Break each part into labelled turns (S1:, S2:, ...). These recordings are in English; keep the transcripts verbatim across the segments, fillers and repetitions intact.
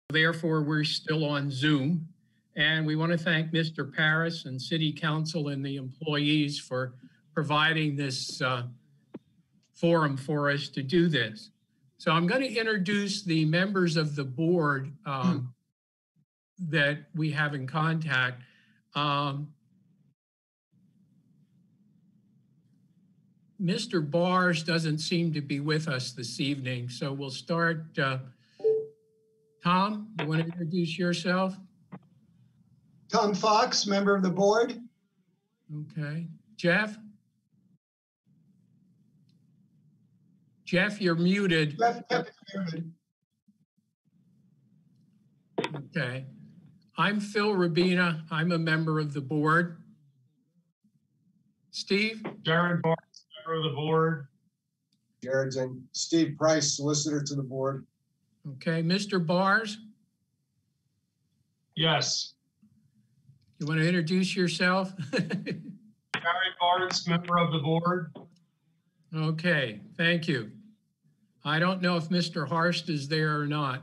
S1: Therefore, we're still on Zoom. And we want to thank Mister Paris and City Council and the employees for providing this uh, forum for us to do this. So I'm going to introduce the members of the board um, that we have in contact. Um, Mister Bars doesn't seem to be with us this evening, so we'll start. Uh, Tom, you want to introduce yourself?
S2: Tom Fox, member of the board.
S1: Okay. Jeff? Jeff, you're muted.
S2: Jeff, Jeff is muted.
S1: Okay. I'm Phil Rabina. I'm a member of the board. Steve?
S3: Jared Barnes, member of the board.
S4: Jared's in. Steve Price, solicitor to the board.
S1: Okay. Mister Bars?
S3: Yes.
S1: You want to introduce yourself?
S3: Jared Barnes, member of the board.
S1: Okay. Thank you. I don't know if Mister Harst is there or not.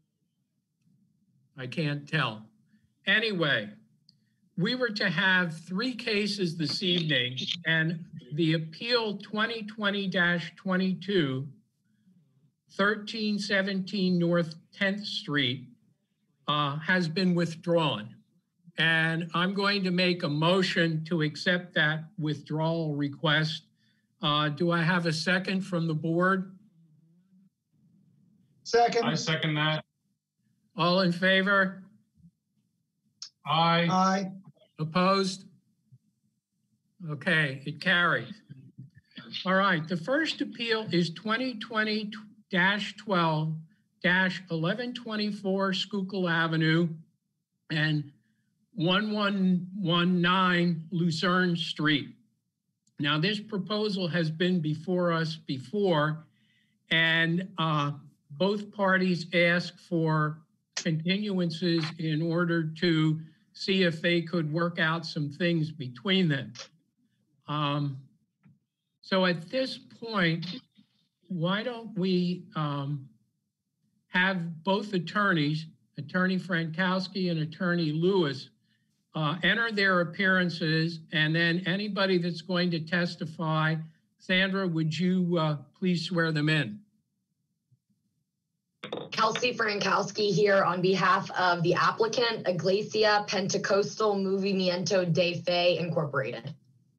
S1: I can't tell. Anyway, we were to have three cases this evening, and the appeal twenty twenty dash twenty-two, thirteen seventeen North tenth Street, uh, has been withdrawn. And I'm going to make a motion to accept that withdrawal request. Uh, do I have a second from the board?
S2: Second.
S3: I second that.
S1: All in favor?
S3: Aye.
S2: Aye.
S1: Opposed? Okay, it carries. All right, the first appeal is twenty twenty dash twelve dash eleven twenty-four Schuylkill Avenue and one one one nine Lucerne Street. Now, this proposal has been before us before, and uh, both parties asked for continuances in order to see if they could work out some things between them. Um, so at this point, why don't we um, have both attorneys, Attorney Frankowski and Attorney Lewis, uh, enter their appearances, and then anybody that's going to testify, Sandra, would you uh, please swear them in?
S5: Kelsey Frankowski here on behalf of the applicant, Iglesia Pentecostal Movimiento de Fe Incorporated.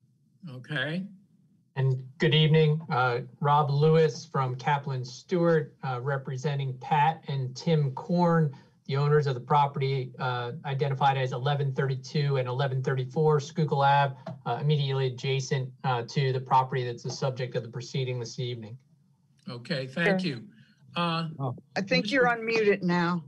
S1: Okay.
S6: And good evening, uh, Rob Lewis from Kaplan Stewart, uh, representing Pat and Tim Korn, the owners of the property uh, identified as eleven thirty-two and eleven thirty-four Schuylkill Ave, uh, immediately adjacent uh, to the property that's the subject of the proceeding this evening.
S1: Okay, thank you. Uh,
S7: I think you're unmuted now.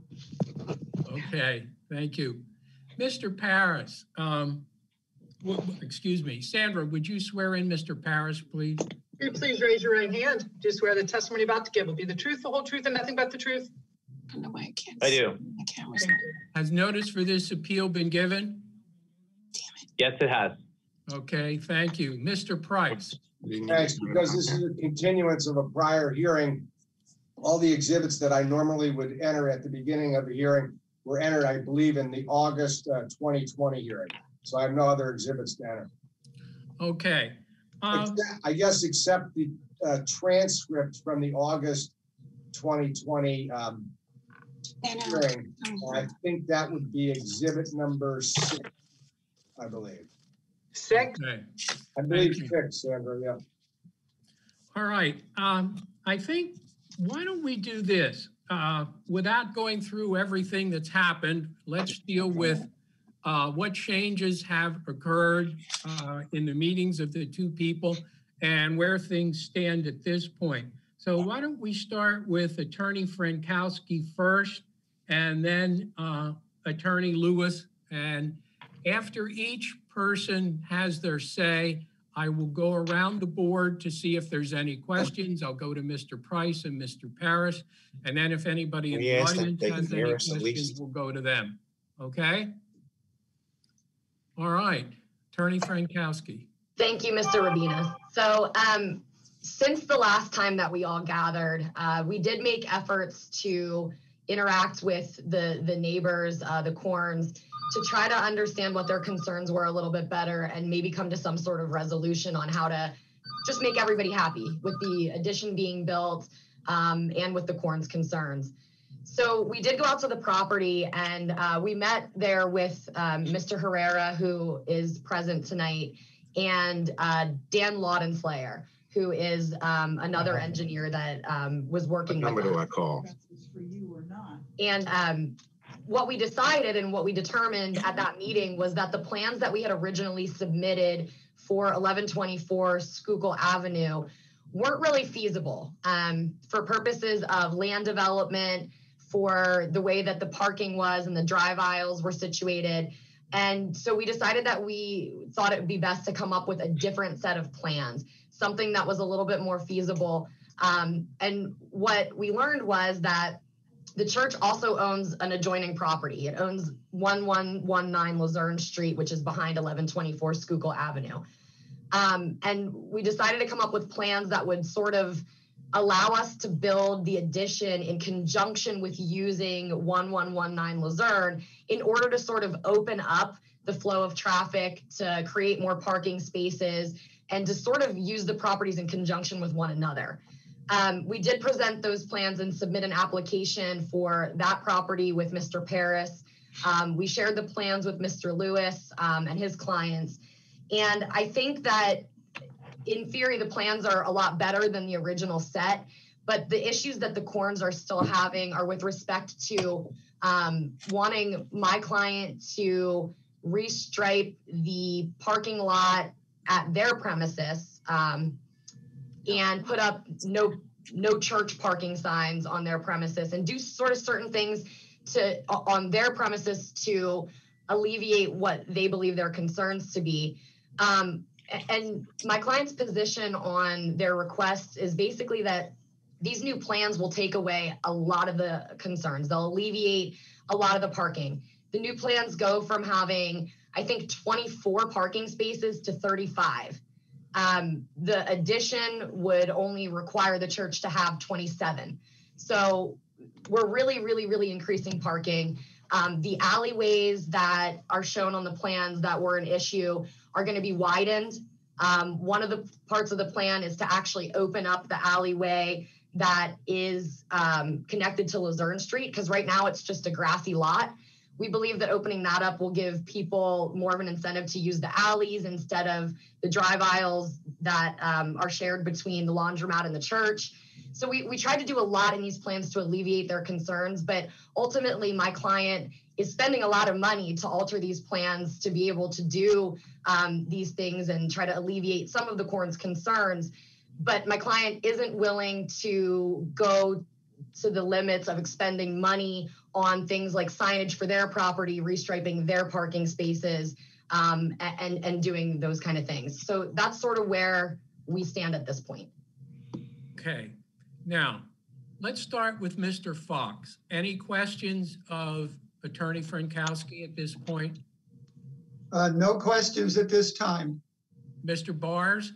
S1: Okay, thank you. Mister Paris, um, w- w- excuse me, Sandra, would you swear in Mister Paris, please?
S8: Will you please raise your right hand? Do you swear the testimony about to give will be the truth, the whole truth, and nothing but the truth?
S9: No way, I can't.
S10: I do.
S9: The camera's
S8: Thank you.
S1: Has notice for this appeal been given?
S10: Yes, it has.
S1: Okay, thank you. Mister Price?
S4: Thanks, because this is a continuance of a prior hearing. All the exhibits that I normally would enter at the beginning of the hearing were entered, I believe, in the August uh, twenty twenty hearing. So I have no other exhibits to enter.
S1: Okay. Um,
S4: Except- I guess except the uh, transcript from the August twenty twenty um, hearing. I think that would be exhibit number six, I believe.
S8: Six.
S1: okay.
S4: I believe
S1: Thank you.
S4: six, Sandra, yeah.
S1: All right. Um, I think, why don't we do this? Uh, without going through everything that's happened, let's deal with uh, what changes have occurred uh, in the meetings of the two people and where things stand at this point. So why don't we start with Attorney Frankowski first, and then uh, Attorney Lewis. And after each person has their say, I will go around the board to see if there's any questions. I'll go to Mister Price and Mister Paris. And then if anybody in
S10: We
S1: the
S10: ask that
S1: audience
S10: they
S1: has
S10: can
S1: any
S10: hear us at
S1: questions,
S10: least.
S1: we'll go to them. Okay? All right. Attorney Frankowski.
S5: Thank you, Mister Rabina. So um, since the last time that we all gathered, uh, we did make efforts to interact with the, the neighbors, uh, the Corns, to try to understand what their concerns were a little bit better and maybe come to some sort of resolution on how to just make everybody happy with the addition being built um, and with the Corns' concerns. So we did go out to the property and uh, we met there with um, Mister Herrera, who is present tonight, and uh, Dan Laudenslayer, who is um, another engineer that um, was working
S9: What
S5: with
S9: number do
S5: us.
S9: I call?
S5: And um, what we decided and what we determined at that meeting was that the plans that we had originally submitted for eleven twenty-four Schuylkill Avenue weren't really feasible um, for purposes of land development, for the way that the parking was and the drive aisles were situated. And so we decided that we thought it would be best to come up with a different set of plans, something that was a little bit more feasible. Um, and what we learned was that the church also owns an adjoining property. It owns one one one nine Luzerne Street, which is behind eleven twenty-four Schuylkill Avenue. Um, and we decided to come up with plans that would sort of allow us to build the addition in conjunction with using one one one nine Luzerne in order to sort of open up the flow of traffic, to create more parking spaces, and to sort of use the properties in conjunction with one another. Um, we did present those plans and submit an application for that property with Mister Paris. Um, we shared the plans with Mister Lewis um, and his clients. And I think that in theory, the plans are a lot better than the original set, but the issues that the Corns are still having are with respect to um, wanting my client to restripe the parking lot at their premises um, and put up no no church parking signs on their premises and do sort of certain things to on their premises to alleviate what they believe their concerns to be. Um, And my client's position on their requests is basically that these new plans will take away a lot of the concerns. They'll alleviate a lot of the parking. The new plans go from having, I think, twenty-four parking spaces to thirty-five. Um, the addition would only require the church to have twenty-seven. So we're really, really, really increasing parking. Um, the alleyways that are shown on the plans that were an issue are going to be widened. Um, one of the parts of the plan is to actually open up the alleyway that is um, connected to Luzerne Street, because right now it's just a grassy lot. We believe that opening that up will give people more of an incentive to use the alleys instead of the drive aisles that um, are shared between the laundromat and the church. So we, we tried to do a lot in these plans to alleviate their concerns, but ultimately my client is spending a lot of money to alter these plans to be able to do um, these things and try to alleviate some of the Corns' concerns. But my client isn't willing to go to the limits of expending money on things like signage for their property, restriping their parking spaces, um, and, and doing those kind of things. So that's sort of where we stand at this point.
S1: Okay. Now, let's start with Mister Fox. Any questions of Attorney Frankowski at this point?
S2: Uh, no questions at this time.
S1: Mister Bars?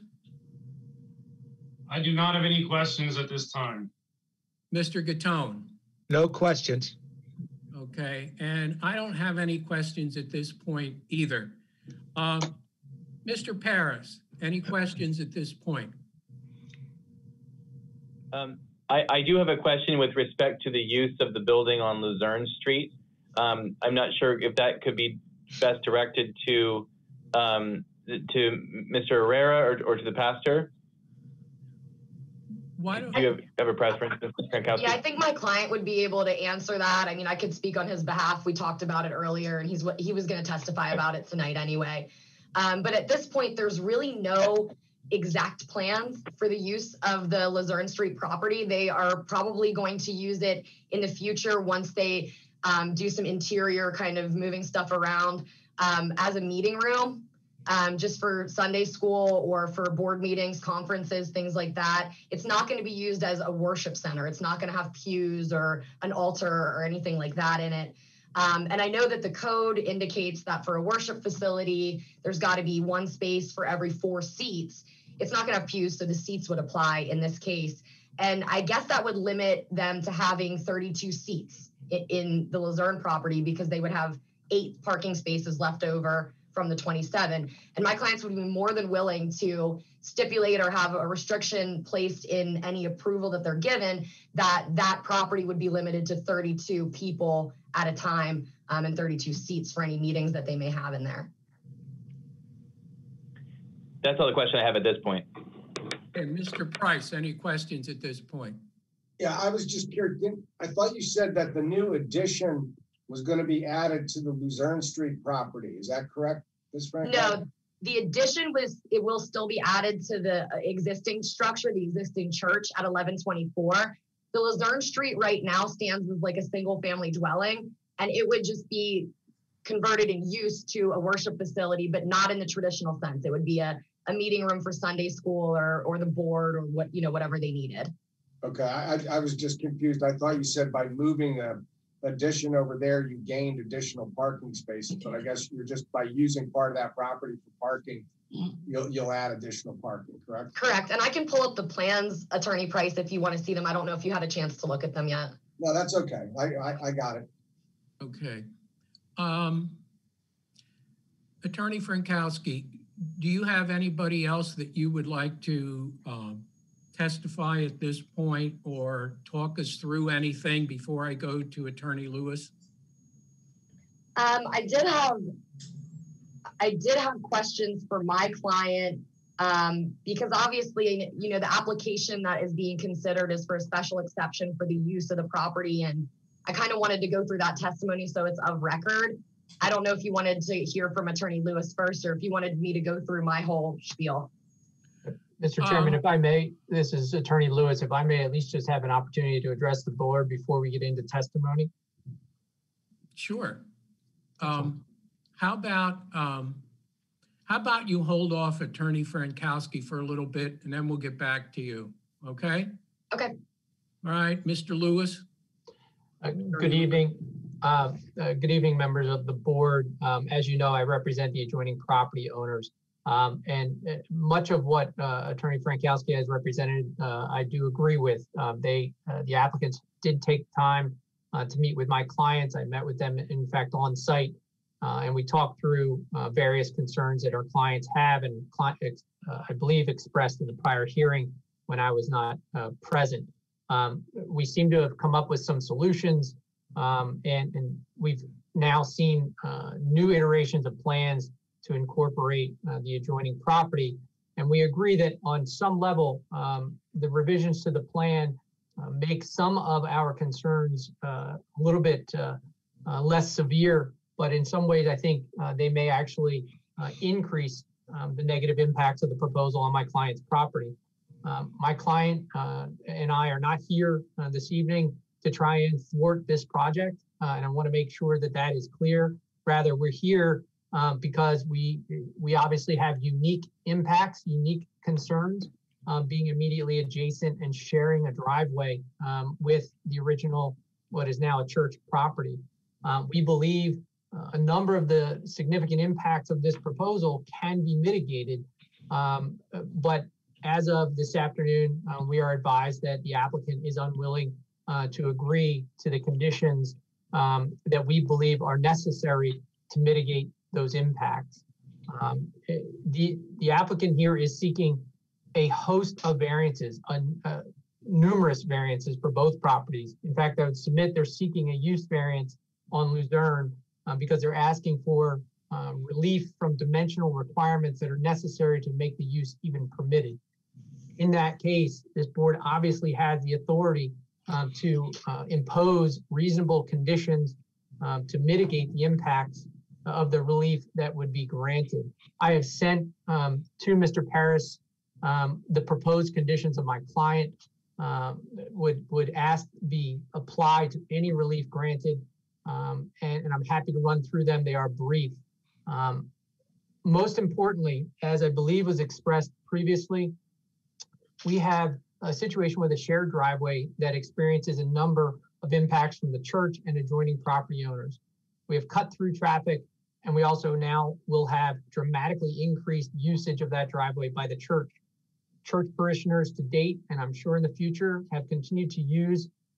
S3: I do not have any questions at this time.
S1: Mister Gattone?
S9: No questions.
S1: Okay, and I don't have any questions at this point either. Um, Mister Paris, any questions at this point?
S10: Um, I, I do have a question with respect to the use of the building on Luzerne Street. Um, I'm not sure if that could be best directed to um, to Mister Herrera or, or to the pastor.
S1: Why don't
S10: Do you have, have a preference, Mister Frankowski?
S5: Yeah, I think my client would be able to answer that. I mean, I could speak on his behalf. We talked about it earlier, and he's what he was going to testify about it tonight anyway. Um, but at this point, there's really no exact plans for the use of the Luzerne Street property. They are probably going to use it in the future once they um, do some interior kind of moving stuff around um, as a meeting room. Um, just for Sunday school or for board meetings, conferences, things like that. It's not going to be used as a worship center. It's not going to have pews or an altar or anything like that in it. Um, and I know that the code indicates that for a worship facility, there's got to be one space for every four seats. It's not going to have pews, so the seats would apply in this case. And I guess that would limit them to having thirty-two seats in, in the Luzerne property because they would have eight parking spaces left over from the twenty-seven. And my clients would be more than willing to stipulate or have a restriction placed in any approval that they're given that that property would be limited to thirty-two people at a time um, and thirty-two seats for any meetings that they may have in there.
S10: That's all the question I have at this point.
S1: And Mister Price, any questions at this point?
S4: Yeah, I was just curious. didn't- I thought you said that the new addition was going to be added to the Luzerne Street property. Is that correct, Miz Frank?
S5: No, the addition was, it will still be added to the existing structure, the existing church at eleven twenty-four. The Luzerne Street right now stands as like a single family dwelling, and it would just be converted in use to a worship facility, but not in the traditional sense. It would be a, a meeting room for Sunday school or, or the board or what, you know, whatever they needed.
S4: Okay, I, I- I was just confused. I thought you said by moving a addition over there, you gained additional parking spaces, but I guess you're just by using part of that property for parking, you'll, you'll add additional parking, correct?
S5: Correct. And I can pull up the plans, Attorney Price, if you want to see them. I don't know if you had a chance to look at them yet.
S4: No, that's okay. I, I, I got it.
S1: Okay. Um, Attorney Frankowski, do you have anybody else that you would like to um, testify at this point or talk us through anything before I go to Attorney Lewis?
S5: Um, I did have, I did have questions for my client um, because obviously, you know, the application that is being considered is for a special exception for the use of the property. And I kind of wanted to go through that testimony so it's of record. I don't know if you wanted to hear from Attorney Lewis first or if you wanted me to go through my whole spiel.
S6: Mister Chairman,
S1: Um,
S6: if I may, this is Attorney Lewis, if I may at least just have an opportunity to address the board before we get into testimony.
S1: Sure. Um, how about um, how about you hold off Attorney Frankowski for a little bit and then we'll get back to you. Okay?
S5: Okay.
S1: All right, Mister Lewis.
S6: Uh, Good evening. Uh, uh, Good evening, members of the board. Um, As you know, I represent the adjoining property owners. Um, and uh, much of what uh, Attorney Frankowski has represented, uh, I do agree with. Um, they, uh, the applicants did take time uh, to meet with my clients. I met with them, in fact, on site, uh, and we talked through uh, various concerns that our clients have and cli- uh, I believe expressed in the prior hearing when I was not uh, present. Um, we seem to have come up with some solutions, um, and, and we've now seen uh, new iterations of plans to incorporate uh, the adjoining property. And we agree that on some level, um, the revisions to the plan uh, make some of our concerns uh, a little bit uh, uh, less severe, but in some ways, I think uh, they may actually uh, increase um, the negative impacts of the proposal on my client's property. Um, my client uh, and I are not here uh, this evening to try and thwart this project, uh, and I want to make sure that that is clear. Rather, we're here Um, because we we obviously have unique impacts, unique concerns, um, being immediately adjacent and sharing a driveway um, with the original, what is now a church property. Um, we believe uh, a number of the significant impacts of this proposal can be mitigated, um, but as of this afternoon, uh, we are advised that the applicant is unwilling uh, to agree to the conditions um, that we believe are necessary to mitigate those impacts. Um, the, the applicant here is seeking a host of variances, uh, uh, numerous variances for both properties. In fact, I would submit they're seeking a use variance on Luzerne uh, because they're asking for um, relief from dimensional requirements that are necessary to make the use even permitted. In that case, this board obviously has the authority um, to uh, impose reasonable conditions um, to mitigate the impacts of the relief that would be granted. I have sent um, to Mister Paris um, the proposed conditions of my client um, would would ask be applied to any relief granted, um, and, and I'm happy to run through them. They are brief. Um, most importantly, as I believe was expressed previously, we have a situation with a shared driveway that experiences a number of impacts from the church and adjoining property owners. We have cut through traffic, and we also now will have dramatically increased usage of that driveway by the church. Church parishioners to date, and I'm sure in the future, have continued to use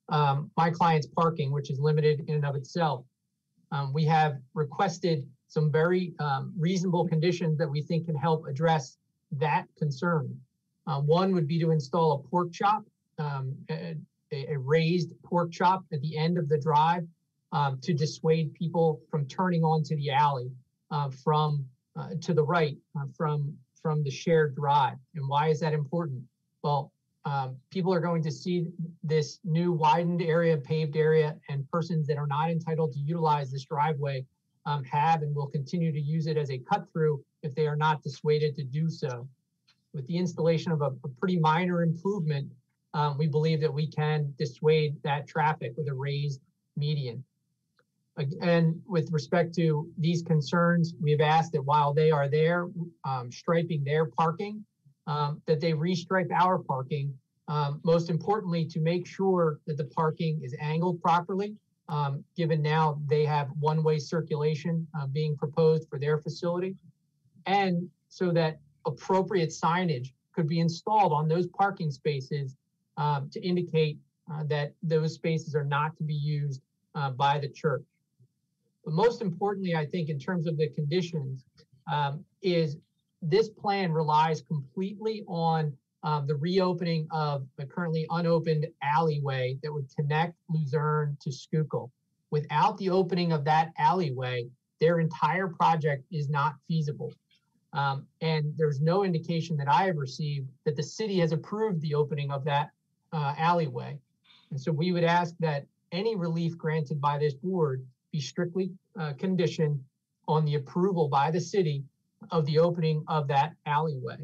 S6: um, my client's parking, which is limited in and of itself. Um, we have requested some very um, reasonable conditions that we think can help address that concern. Uh, one would be to install a pork chop, um, a, a raised pork chop at the end of the drive um, to dissuade people from turning onto the alley uh, from uh, to the right uh, from from the shared drive. And why is that important? Well, um, people are going to see this new widened area, paved area, and persons that are not entitled to utilize this driveway um, have and will continue to use it as a cut through if they are not dissuaded to do so. With the installation of a, a pretty minor improvement, um, we believe that we can dissuade that traffic with a raised median. And with respect to these concerns, we've asked that while they are there, um, striping their parking, um, that they restripe our parking. Um, most importantly, to make sure that the parking is angled properly, um, given now they have one-way circulation uh, being proposed for their facility, and so that appropriate signage could be installed on those parking spaces um, to indicate uh, that those spaces are not to be used uh, by the church. But most importantly, I think in terms of the conditions, um, is this plan relies completely on um, the reopening of the currently unopened alleyway that would connect Luzerne to Schuylkill. Without the opening of that alleyway, their entire project is not feasible. Um, and there's no indication that I have received that the city has approved the opening of that uh, alleyway. And so we would ask that any relief granted by this board be strictly uh, conditioned on the approval by the city of the opening of that alleyway.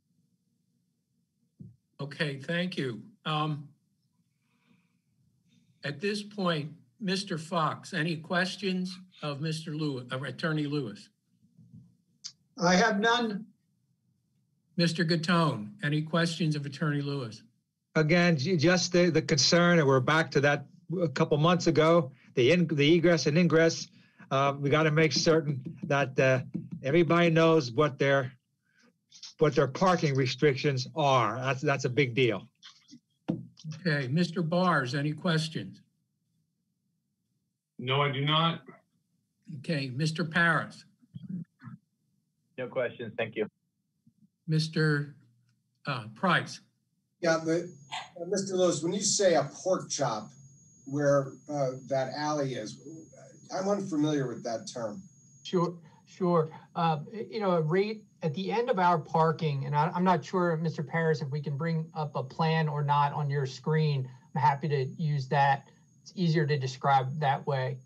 S1: Okay, thank you. Um, at this point, Mister Fox, any questions of Mister Lewis, of Attorney Lewis?
S2: I have none.
S1: Mister Gattone, any questions of Attorney Lewis?
S9: Again, ju- just the, the concern, and we're back to that a couple months ago, the in, the egress and ingress. Uh, we got to make certain that uh, everybody knows what their what their parking restrictions are. That's that's a big deal.
S1: Okay, Mister Bars, any questions?
S3: No, I do not.
S1: Okay, Mister Paris,
S10: No questions. Thank you.
S1: Mister Uh, Price.
S4: Yeah, but uh, Mister Lewis, when you say a pork chop where uh, that alley is, I'm unfamiliar with that term.
S6: Sure, sure. Uh, you know, right at the end of our parking, and I, I'm not sure, Mister Paris, if we can bring up a plan or not on your screen. I'm happy to use that. It's easier to describe that way.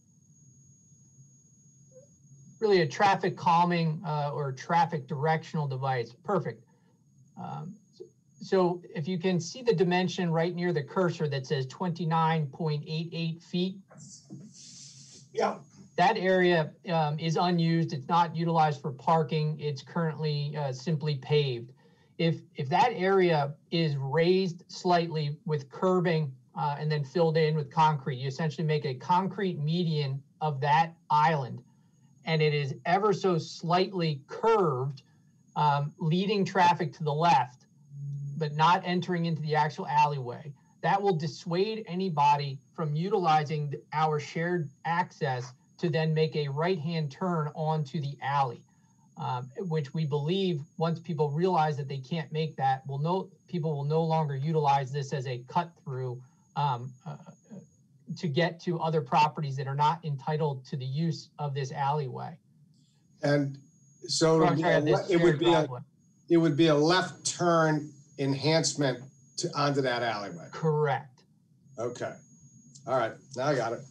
S6: Really a traffic calming uh, or traffic directional device. Perfect. Um, so if you can see the dimension right near the cursor that says twenty-nine point eight eight feet.
S4: Yeah.
S6: That area um, is unused. It's not utilized for parking. It's currently uh, simply paved. If, if that area is raised slightly with curbing uh, and then filled in with concrete, you essentially make a concrete median of that island. And it is ever so slightly curved, um, leading traffic to the left, but not entering into the actual alleyway. That will dissuade anybody from utilizing our shared access to then make a right-hand turn onto the alley, um, which we believe once people realize that they can't make that, will no, people will no longer utilize this as a cut-through um, uh, to get to other properties that are not entitled to the use of this alleyway.
S4: And so
S6: Or, I'm sorry, this
S4: it would
S6: shared
S4: be a,
S6: driveway.
S4: it would be a left turn enhancement to onto that alleyway.
S6: Correct.
S4: Okay. All right. Now I got it.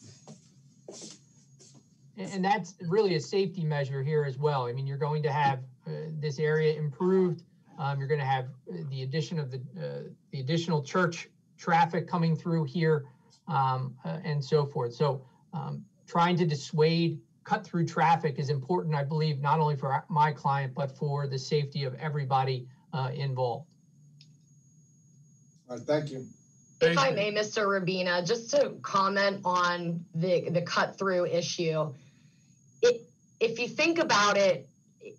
S6: And and that's really a safety measure here as well. I mean, you're going to have uh, this area improved. Um, you're going to have the addition of the uh, the additional church traffic coming through here, um, uh, and so forth. So um, trying to dissuade cut through traffic is important, I believe, not only for my client, but for the safety of everybody uh, involved.
S4: All right, thank you.
S5: If I may, Mister Rabina, just to comment on the, the cut through issue, it, if you think about it,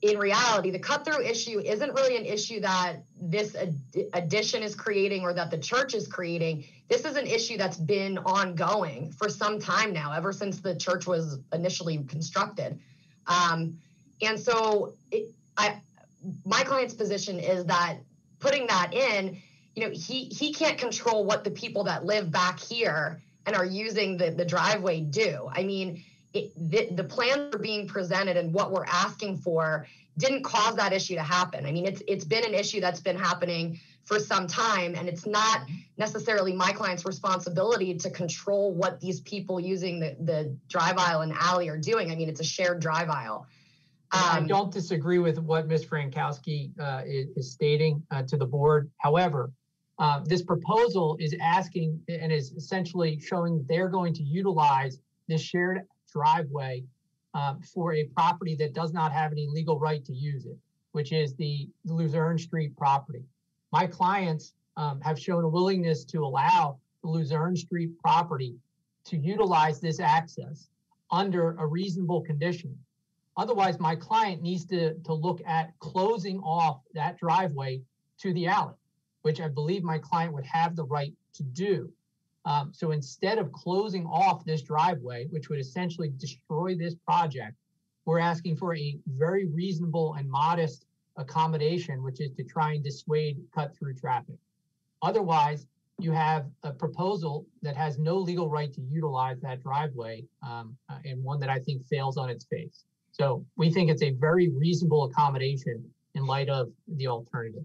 S5: in reality, the cut-through issue isn't really an issue that this ad- addition is creating or that the church is creating. This is an issue that's been ongoing for some time now, ever since the church was initially constructed. Um, and so it, I, my client's position is that putting that in, you know, he, he can't control what the people that live back here and are using the, the driveway do. I mean, it, the, the plans are being presented and what we're asking for didn't cause that issue to happen. I mean, it's it's been an issue that's been happening for some time, and it's not necessarily my client's responsibility to control what these people using the, the drive aisle and alley are doing. I mean, it's a shared drive aisle.
S6: I
S5: Um,
S6: don't disagree with what Miz Frankowski uh, is, is stating uh, to the board. However, uh, this proposal is asking and is essentially showing that they're going to utilize this shared driveway um, for a property that does not have any legal right to use it, which is the Luzerne Street property. My clients um, have shown a willingness to allow the Luzerne Street property to utilize this access under a reasonable condition. Otherwise, my client needs to, to look at closing off that driveway to the alley, which I believe my client would have the right to do. Um, so instead of closing off this driveway, which would essentially destroy this project, we're asking for a very reasonable and modest accommodation, which is to try and dissuade cut-through traffic. Otherwise, you have a proposal that has no legal right to utilize that driveway, um, uh, and one that I think fails on its face. So we think it's a very reasonable accommodation in light of the alternative.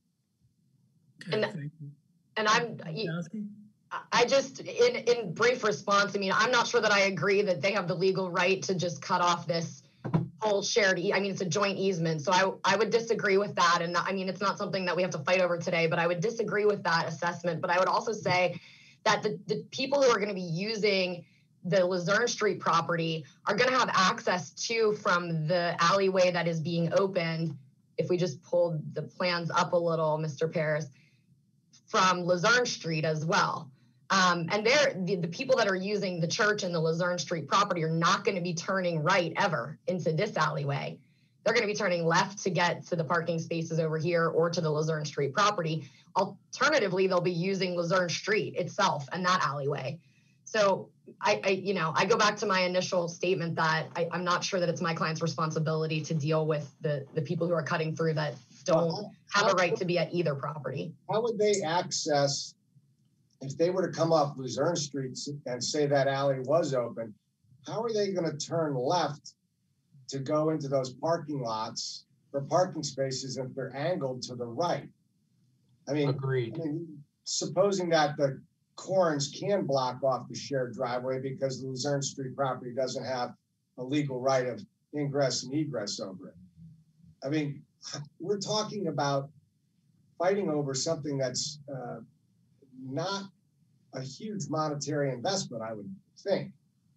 S1: Okay,
S5: And-
S1: thank you.
S5: and I'm,
S1: Frankowski?
S5: I just, in, in brief response, I mean, I'm not sure that I agree that they have the legal right to just cut off this whole shared, e- I mean, it's a joint easement. So I, I would disagree with that. And I mean, it's not something that we have to fight over today, but I would disagree with that assessment. But I would also say that the, the people who are going to be using the Luzerne Street property are going to have access to from the alleyway that is being opened. If we just pulled the plans up a little, Mister Paris, from Luzerne Street as well. Um, and they're, the, the people that are using the church and the Luzerne Street property are not going to be turning right ever into this alleyway. They're going to be turning left to get to the parking spaces over here or to the Luzerne Street property. Alternatively, they'll be using Luzerne Street itself and that alleyway. So I, I you know, I go back to my initial statement that I, I'm not sure that it's my client's responsibility to deal with the, the people who are cutting through that don't have a right to be at either property.
S4: How would they access, if they were to come off Luzerne Street and say that alley was open, how are they going to turn left to go into those parking lots or parking spaces if they're angled to the right? I mean,
S6: Agreed.
S4: I mean, supposing that the Corns can block off the shared driveway because the Luzerne Street property doesn't have a legal right of ingress and egress over it. I mean, we're talking about fighting over something that's uh, not a huge monetary investment, I would think.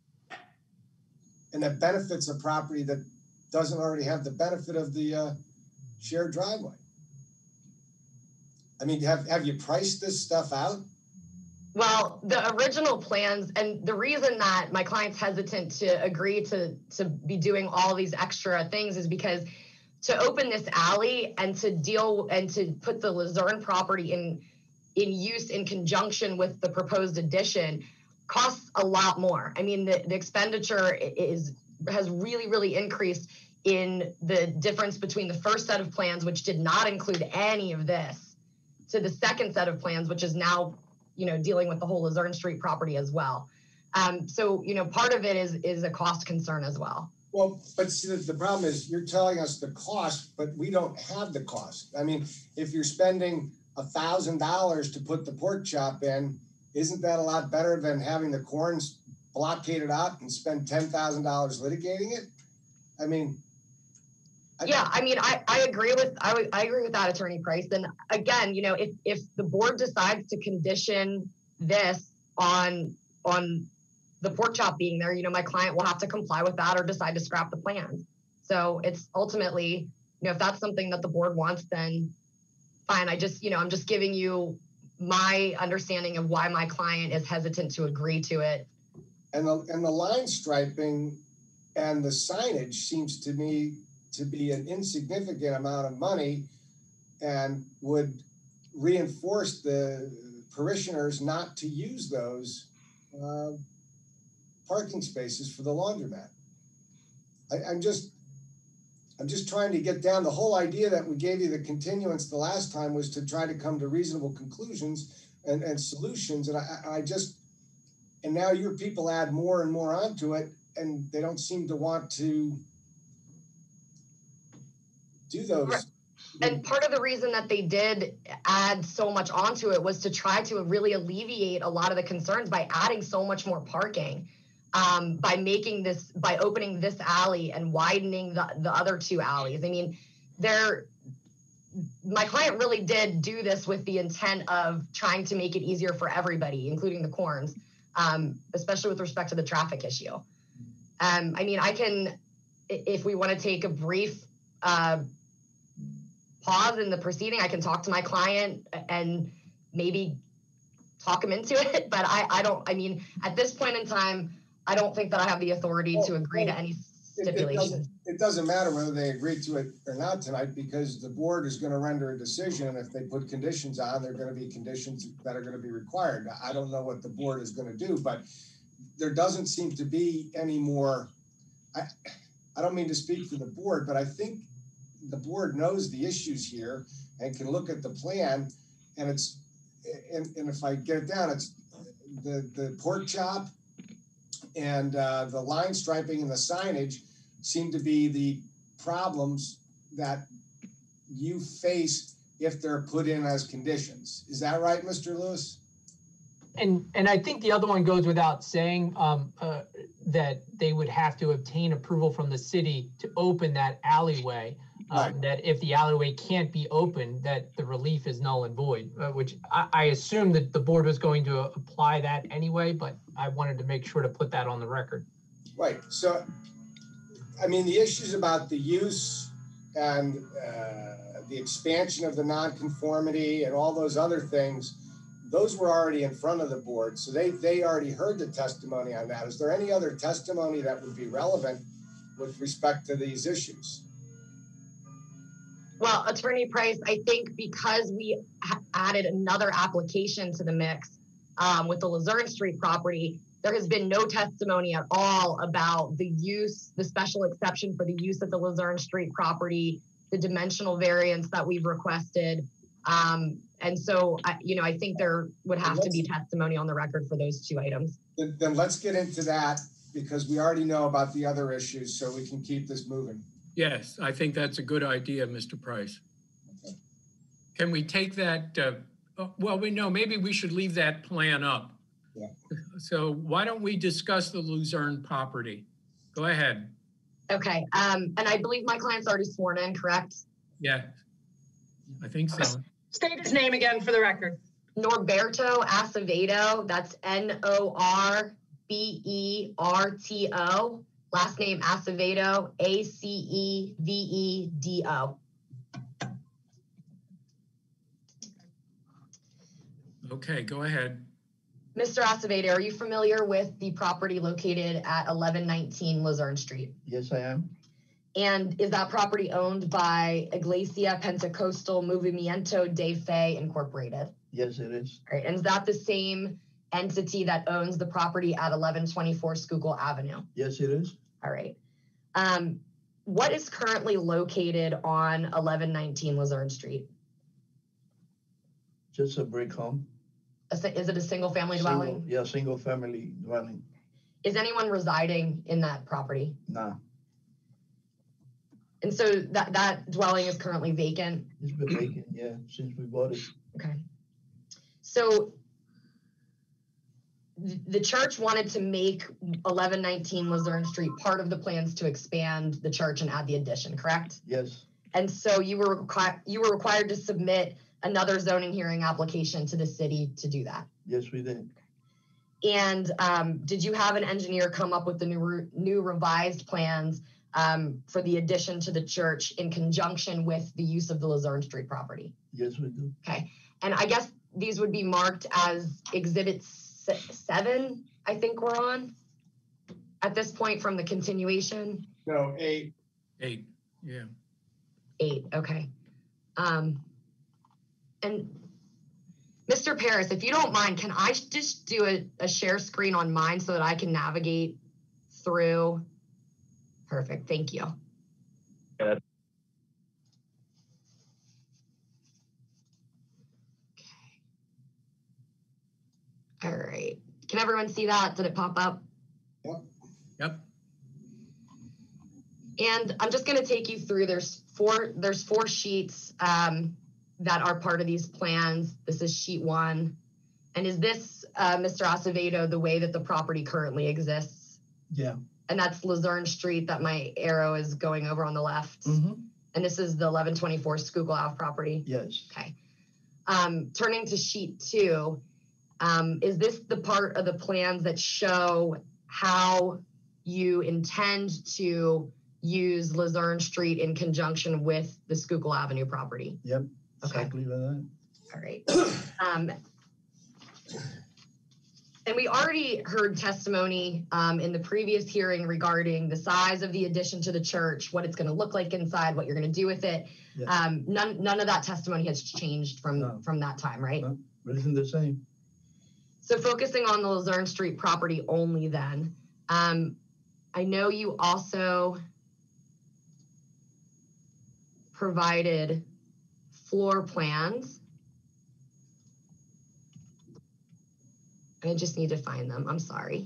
S4: And that benefits a property that doesn't already have the benefit of the uh, shared driveway. I mean, have, have you priced this stuff out?
S5: Well, the original plans, and the reason that my client's hesitant to agree to, to be doing all these extra things is because to open this alley and to deal and to put the Luzerne property in, in use in conjunction with the proposed addition costs a lot more. I mean, the, the expenditure is has really, really increased in the difference between the first set of plans, which did not include any of this, to the second set of plans, which is now, you know, dealing with the whole Luzerne Street property as well. Um, so, you know, part of it is is a cost concern as well.
S4: Well, but see, the, the problem is you're telling us the cost, but we don't have the cost. I mean, if you're spending a thousand dollars to put the pork chop in, isn't that a lot better than having the Corns blockaded out and spend ten thousand dollars litigating it? I mean, I
S5: Yeah, I mean, I, I agree with I, would- I agree with that, Attorney Price. And again, you know, if if the board decides to condition this on on the pork chop being there, you know, my client will have to comply with that or decide to scrap the plans. So it's ultimately, you know, if that's something that the board wants, then fine. I just, you know, I'm just giving you my understanding of why my client is hesitant to agree to it.
S4: And the and the line striping and the signage seems to me to be an insignificant amount of money and would reinforce the parishioners not to use those uh, parking spaces for the laundromat. I, I'm just, I'm just trying to get down. The whole idea that we gave you the continuance the last time was to try to come to reasonable conclusions and, and solutions. And I, I just, and now your people add more and more onto it, and they don't seem to want to do those.
S5: And part of the reason that they did add so much onto it was to try to really alleviate a lot of the concerns by adding so much more parking, um, by making this, by opening this alley and widening the, the other two alleys. I mean, they're, my client really did do this with the intent of trying to make it easier for everybody, including the Corns, um, especially with respect to the traffic issue. Um, I mean, I can, if we want to take a brief uh, pause in the proceeding, I can talk to my client and maybe talk him into it. But I, I don't, I mean, at this point in time, I don't think that I have the authority
S4: well,
S5: to agree
S4: well,
S5: to any
S4: it, it,
S5: stipulations.
S4: doesn't, it doesn't matter whether they agree to it or not tonight, because the board is going to render a decision. And if they put conditions on, they're going to be conditions that are going to be required. Now, I don't know what the board is going to do, but there doesn't seem to be any more. I, I don't mean to speak for the board, but I think the board knows the issues here and can look at the plan, and it's, and, and if I get it down, it's the, the pork chop and uh, the line striping and the signage seem to be the problems that you face if they're put in as conditions. Is that right, Mister Lewis?
S6: And and I think the other one goes without saying, um, uh, that they would have to obtain approval from the city to open that alleyway. Um,
S4: Right.
S6: That if the alleyway can't be opened, that the relief is null and void, uh, which I, I assume that the board was going to apply that anyway, but I wanted to make sure to put that on the record.
S4: Right. So, I mean, the issues about the use and uh, the expansion of the nonconformity and all those other things, those were already in front of the board. So they, they already heard the testimony on that. Is there any other testimony that would be relevant with respect to these issues?
S5: Well, Attorney Price, I think because we ha- added another application to the mix um, with the Luzerne Street property, there has been no testimony at all about the use, the special exception for the use of the Luzerne Street property, the dimensional variance that we've requested. Um, and so, I, you know, I think there would have to be testimony on the record for those two items.
S4: Then, then let's get into that, because we already know about the other issues, so we can keep this moving.
S1: Yes, I think that's a good idea, Mister Price.
S4: Okay.
S1: Can we take that, uh, oh, well, we know, maybe we should leave that plan up.
S4: Yeah.
S1: So why don't we discuss the Luzerne property? Go ahead.
S5: Okay, um, and I believe my client's already sworn in, correct?
S1: Yeah, I think so.
S8: State his name again for the record.
S5: Norberto Acevedo, that's N O R B E R T O. Last name Acevedo, A C E V E D O.
S1: Okay, go ahead.
S5: Mister Acevedo, are you familiar with the property located at eleven nineteen Luzerne Street?
S11: Yes, I am.
S5: And is that property owned by Iglesia Pentecostal Movimiento de Fe Incorporated?
S11: Yes, it is.
S5: All right, and is that the same entity that owns the property at eleven twenty-four Schuylkill Avenue?
S11: Yes, it is.
S5: All right. Um, what is currently located on eleven nineteen Luzerne Street?
S11: Just a brick home.
S5: A si- Is it a single family
S11: Single,
S5: dwelling?
S11: yeah, single family dwelling.
S5: Is anyone residing in that property?
S11: Nah,
S5: And so that, that dwelling is currently vacant?
S11: it's been vacant, yeah, since we bought it.
S5: Okay. So th- the church wanted to make eleven nineteen Luzerne Street part of the plans to expand the church and add the addition, correct?
S11: Yes,
S5: And so you were required you were required to submit another zoning hearing application to the city to do that.
S11: yes, we did.
S5: And um, did you have an engineer come up with the new re- new revised plans um, for the addition to the church in conjunction with the use of the Luzerne Street property?
S11: Yes, we do.
S5: Okay. And I guess these would be marked as exhibit se- seven, I think we're on at this point from the continuation.
S4: No, eight.
S1: Eight. Yeah.
S5: Eight, okay. Um, and Mister Paris, if you don't mind, can I just do a, a share screen on mine so that I can navigate through? Perfect, thank you.
S10: Yeah.
S5: All right, can everyone see that? Did it pop up?
S1: Yep.
S5: And I'm just going to take you through, there's four, there's four sheets um, that are part of these plans. This is sheet one. And is this, uh, Mister Acevedo, the way that the property currently exists?
S11: Yeah.
S5: And that's Luzerne Street that my arrow is going over on the left.
S11: Mm-hmm.
S5: And this is the eleven twenty-four Schuylkill Ave property?
S11: Yes.
S5: Okay. Um, turning to sheet two, um, is this the part of the plans that show how you intend to use Luzerne Street in conjunction with the Schuylkill Avenue property?
S11: Yep.
S5: Okay.
S11: Exactly like that.
S5: All right. Um, and we already heard testimony um, in the previous hearing regarding the size of the addition to the church, what it's going to look like inside, what you're going to do with it.
S11: Yes.
S5: Um, none, none of that testimony has changed from,
S11: No.
S5: from that time, right?
S11: No, everything the same.
S5: So focusing on the Luzerne Street property only then, um, I know you also provided floor plans. I just need to find them, I'm sorry.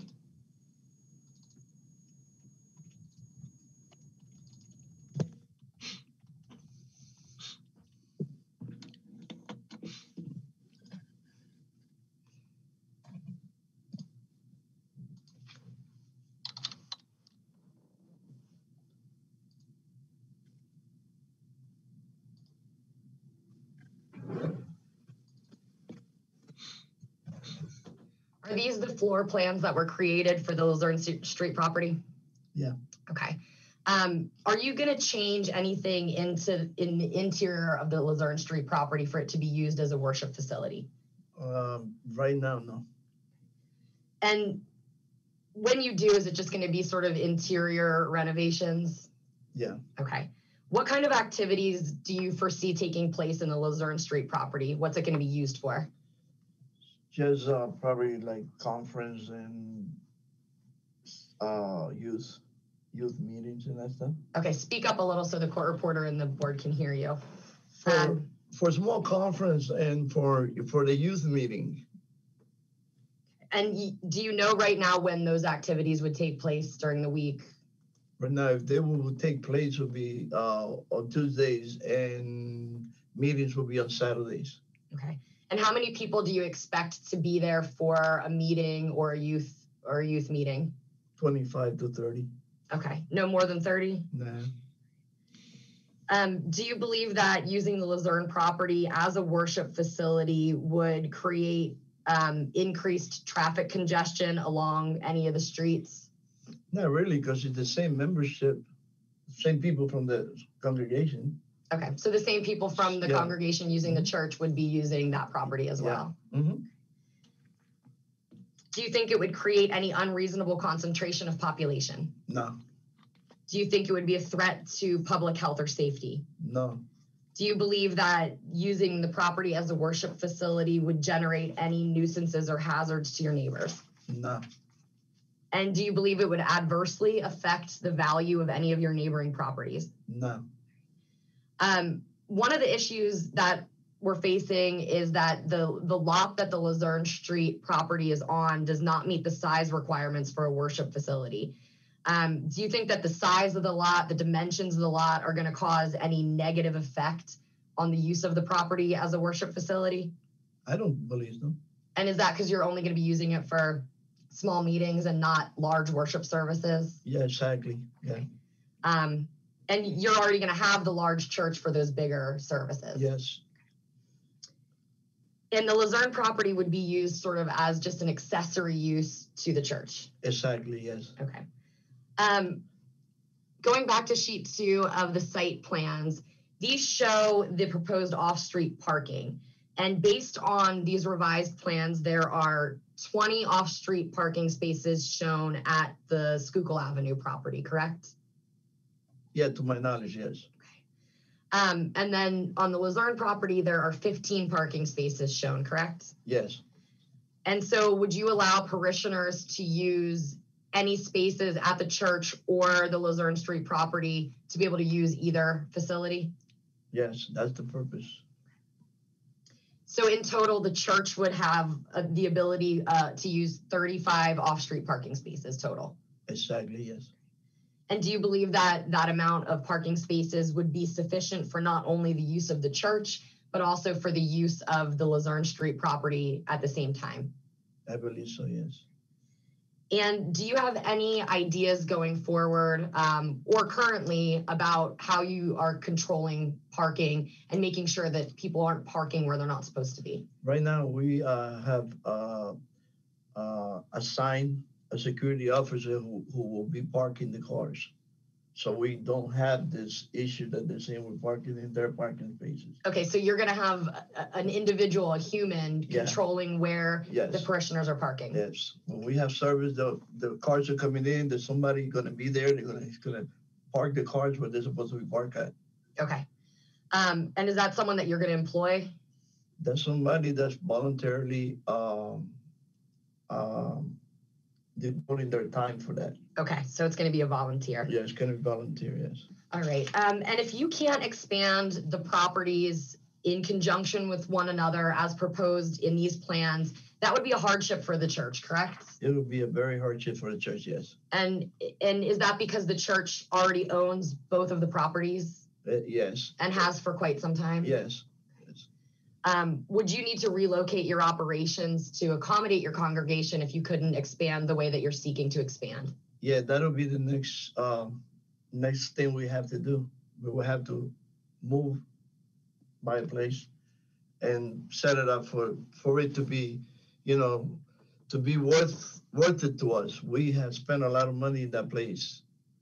S5: Are these the floor plans that were created for the Luzerne Street property?
S11: Yeah.
S5: Okay. Um, are you going to change anything into in the interior of the Luzerne Street property for it to be used as a worship facility?
S11: Um, right now, no.
S5: And when you do, is it just going to be sort of interior renovations?
S11: Yeah.
S5: Okay. What kind of activities do you foresee taking place in the Luzerne Street property? What's it going to be used for?
S11: Just uh, probably like conference and uh, youth youth meetings and that stuff.
S5: Okay, speak up a little so the court reporter and the board can hear you.
S11: For
S5: Um,
S11: for small conference and for for the youth meeting.
S5: And y- do you know right now when those activities would take place during the week?
S11: Right now, if they will take place, will be uh, on Tuesdays and meetings will be on Saturdays.
S5: Okay. And how many people do you expect to be there for a meeting or a youth or a youth meeting?
S11: twenty-five to thirty.
S5: Okay, no more than thirty?
S11: Nah.
S5: Um, do you believe that using the Luzerne property as a worship facility would create um, increased traffic congestion along any of the streets?
S11: Not really, because it's the same membership, same people from the congregation.
S5: Okay, so the same people from the
S11: Yeah.
S5: congregation using the church would be using that property as
S11: Yeah.
S5: well?
S11: Mm-hmm.
S5: Do you think it would create any unreasonable concentration of population?
S11: No,
S5: Do you think it would be a threat to public health or safety?
S11: no,
S5: Do you believe that using the property as a worship facility would generate any nuisances or hazards to your neighbors?
S11: no,
S5: And do you believe it would adversely affect the value of any of your neighboring properties?
S11: no.
S5: Um, one of the issues that we're facing is that the, the lot that the Luzerne Street property is on does not meet the size requirements for a worship facility. Um, do you think that the size of the lot, the dimensions of the lot are going to cause any negative effect on the use of the property as a worship facility?
S11: I don't believe so.
S5: And is that because you're only going to be using it for small meetings and not large worship services?
S11: Yeah, exactly. Yeah.
S5: Um, and you're already going to have the large church for those bigger services.
S11: Yes.
S5: And the Luzerne property would be used sort of as just an accessory use to the church.
S11: Exactly. Yes.
S5: Okay. Um, going back to sheet two of the site plans, these show the proposed off-street parking. And based on these revised plans, there are twenty off-street parking spaces shown at the Schuylkill Avenue property, correct?
S11: Yeah, to my knowledge, yes.
S5: Um, and then on the Luzerne property, there are fifteen parking spaces shown, correct?
S11: Yes,
S5: And so would you allow parishioners to use any spaces at the church or the Luzerne Street property to be able to use either facility?
S11: yes, that's the purpose.
S5: So in total, the church would have uh, the ability uh, to use thirty-five off-street parking spaces total.
S11: Exactly, yes.
S5: And do you believe that that amount of parking spaces would be sufficient for not only the use of the church, but also for the use of the Luzerne Street property at the same time?
S11: I believe so, yes.
S5: And do you have any ideas going forward um, or currently about how you are controlling parking and making sure that people aren't parking where they're not supposed to be?
S11: Right now, we uh, have uh, uh, assigned a security officer who, who will be parking the cars. So we don't have this issue that they're saying we're parking in their parking spaces.
S5: Okay, so you're going to have a, an individual, a human,
S11: Yeah.
S5: controlling where
S11: Yes.
S5: the parishioners are parking.
S11: Yes, when we have service, the, the cars are coming in, there's somebody gonna be there, they're gonna, he's gonna park the cars where they're supposed to be parked at.
S5: Okay. Um, and is that someone that you're going to employ?
S11: That's somebody that's voluntarily, um, um, devoting their time for that.
S5: Okay, so it's going to be a volunteer.
S11: Yeah, it's gonna be volunteer, yes.
S5: All right. Um, and if you can't expand the properties in conjunction with one another as proposed in these plans, that would be a hardship for the church, correct?
S11: It would be a very hardship for the church, yes.
S5: And and is that because the church already owns both of the properties
S11: Uh, yes,
S5: and has for quite some time?
S11: yes.
S5: Um, would you need to relocate your operations to accommodate your congregation if you couldn't expand the way that you're seeking to expand?
S11: Yeah, that'll be the next, um, next thing we have to do. We will have to move, buy a place and set it up for, for it to be, you know, to be worth, worth it to us. We have spent a lot of money in that place.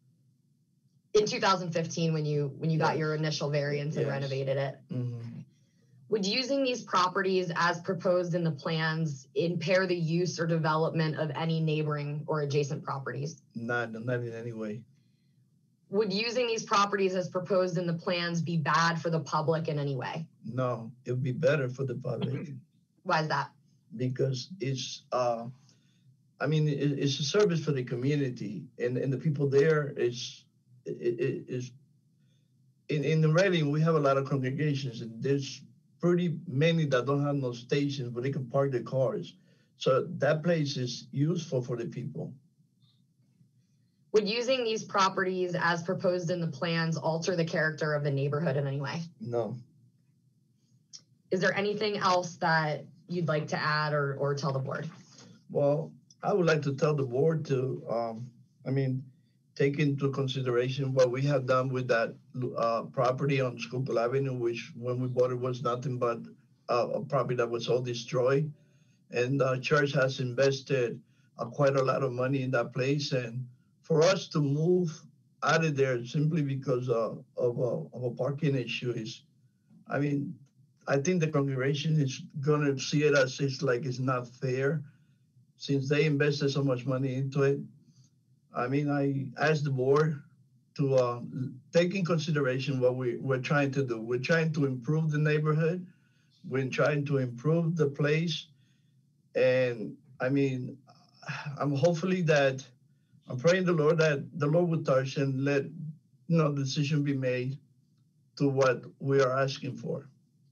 S5: In two thousand fifteen, when you when you got
S11: Yes.
S5: your initial variance and
S11: Yes.
S5: renovated it.
S11: Mhm.
S5: Would using these properties as proposed in the plans impair the use or development of any neighboring or adjacent properties?
S11: Not, not in any way.
S5: Would using these properties as proposed in the plans be bad for the public in any way?
S11: No, it would be better for the public
S5: Why is that?
S11: because it's, uh, I mean, it, it's a service for the community and, and the people there is, it, it is, in, in the Reading, we have a lot of congregations and there's pretty many that don't have no stations where they can park their cars. So that place is useful for the people.
S5: Would using these properties as proposed in the plans alter the character of the neighborhood in any way?
S11: No,
S5: Is there anything else that you'd like to add or, or tell the board?
S11: well, I would like to tell the board to, um, I mean, take into consideration what we have done with that uh, property on Schuylkill Avenue, which when we bought it was nothing but uh, a property that was all destroyed. And the church has invested uh, quite a lot of money in that place. And for us to move out of there simply because uh, of, a, of a parking issue is, I mean, I think the congregation is gonna see it as it's like it's not fair since they invested so much money into it. I mean, I asked the board to uh, take in consideration what we, we're trying to do. We're trying to improve the neighborhood. We're trying to improve the place. And I mean, I'm hopefully that, I'm praying the Lord that the Lord will touch and let, you know, the decision be made to what we are asking for.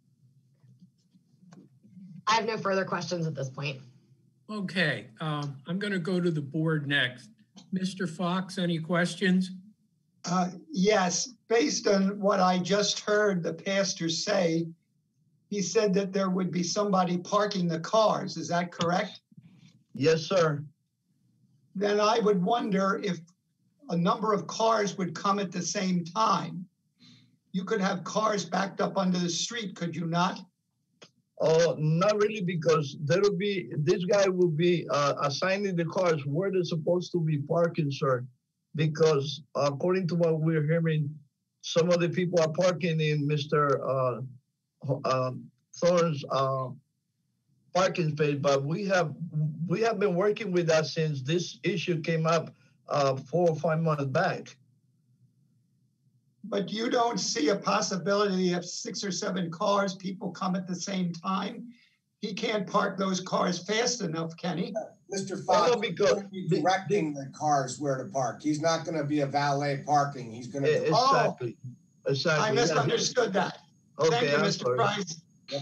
S5: I have no further questions at this point.
S1: Okay, um, I'm going to go to the board next. Mister Fox, any questions?
S2: Uh, Yes, based on what I just heard the pastor say, he said that there would be somebody parking the cars. Is that correct?
S11: Yes, sir.
S2: Then I would wonder if a number of cars would come at the same time. You could have cars backed up under the street, could you not?
S11: Oh, not really, because there will be, this guy will be uh, assigning the cars where they're supposed to be parking, sir. Because according to what we're hearing, some of the people are parking in Mister Uh, uh, Thorne's uh, parking space, but we have we have been working with that since this issue came up uh, four or five months back.
S2: But you don't see a possibility of six or seven cars, people come at the same time? He can't park those cars fast enough, can he?
S4: Mister
S11: Oh,
S4: Fox,
S11: no,
S4: he's
S11: because-
S4: gonna be directing the cars where to park. He's not gonna be a valet parking. He's gonna.
S11: E- Exactly, exactly.
S2: I
S11: yeah.
S2: misunderstood that. Thank
S11: Okay,
S2: you,
S11: I'm
S2: Mister
S11: sorry.
S2: Price.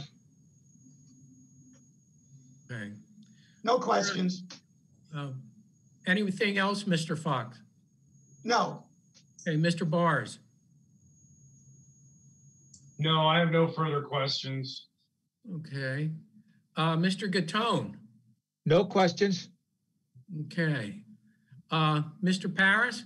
S1: Okay.
S2: No questions.
S1: Um, Anything else, Mister Fox?
S2: No.
S1: Okay, Mister Bars?
S3: No, I have no further questions.
S1: Okay. Uh, Mister Gattone?
S9: No questions?
S1: Okay. Uh, Mister Paris?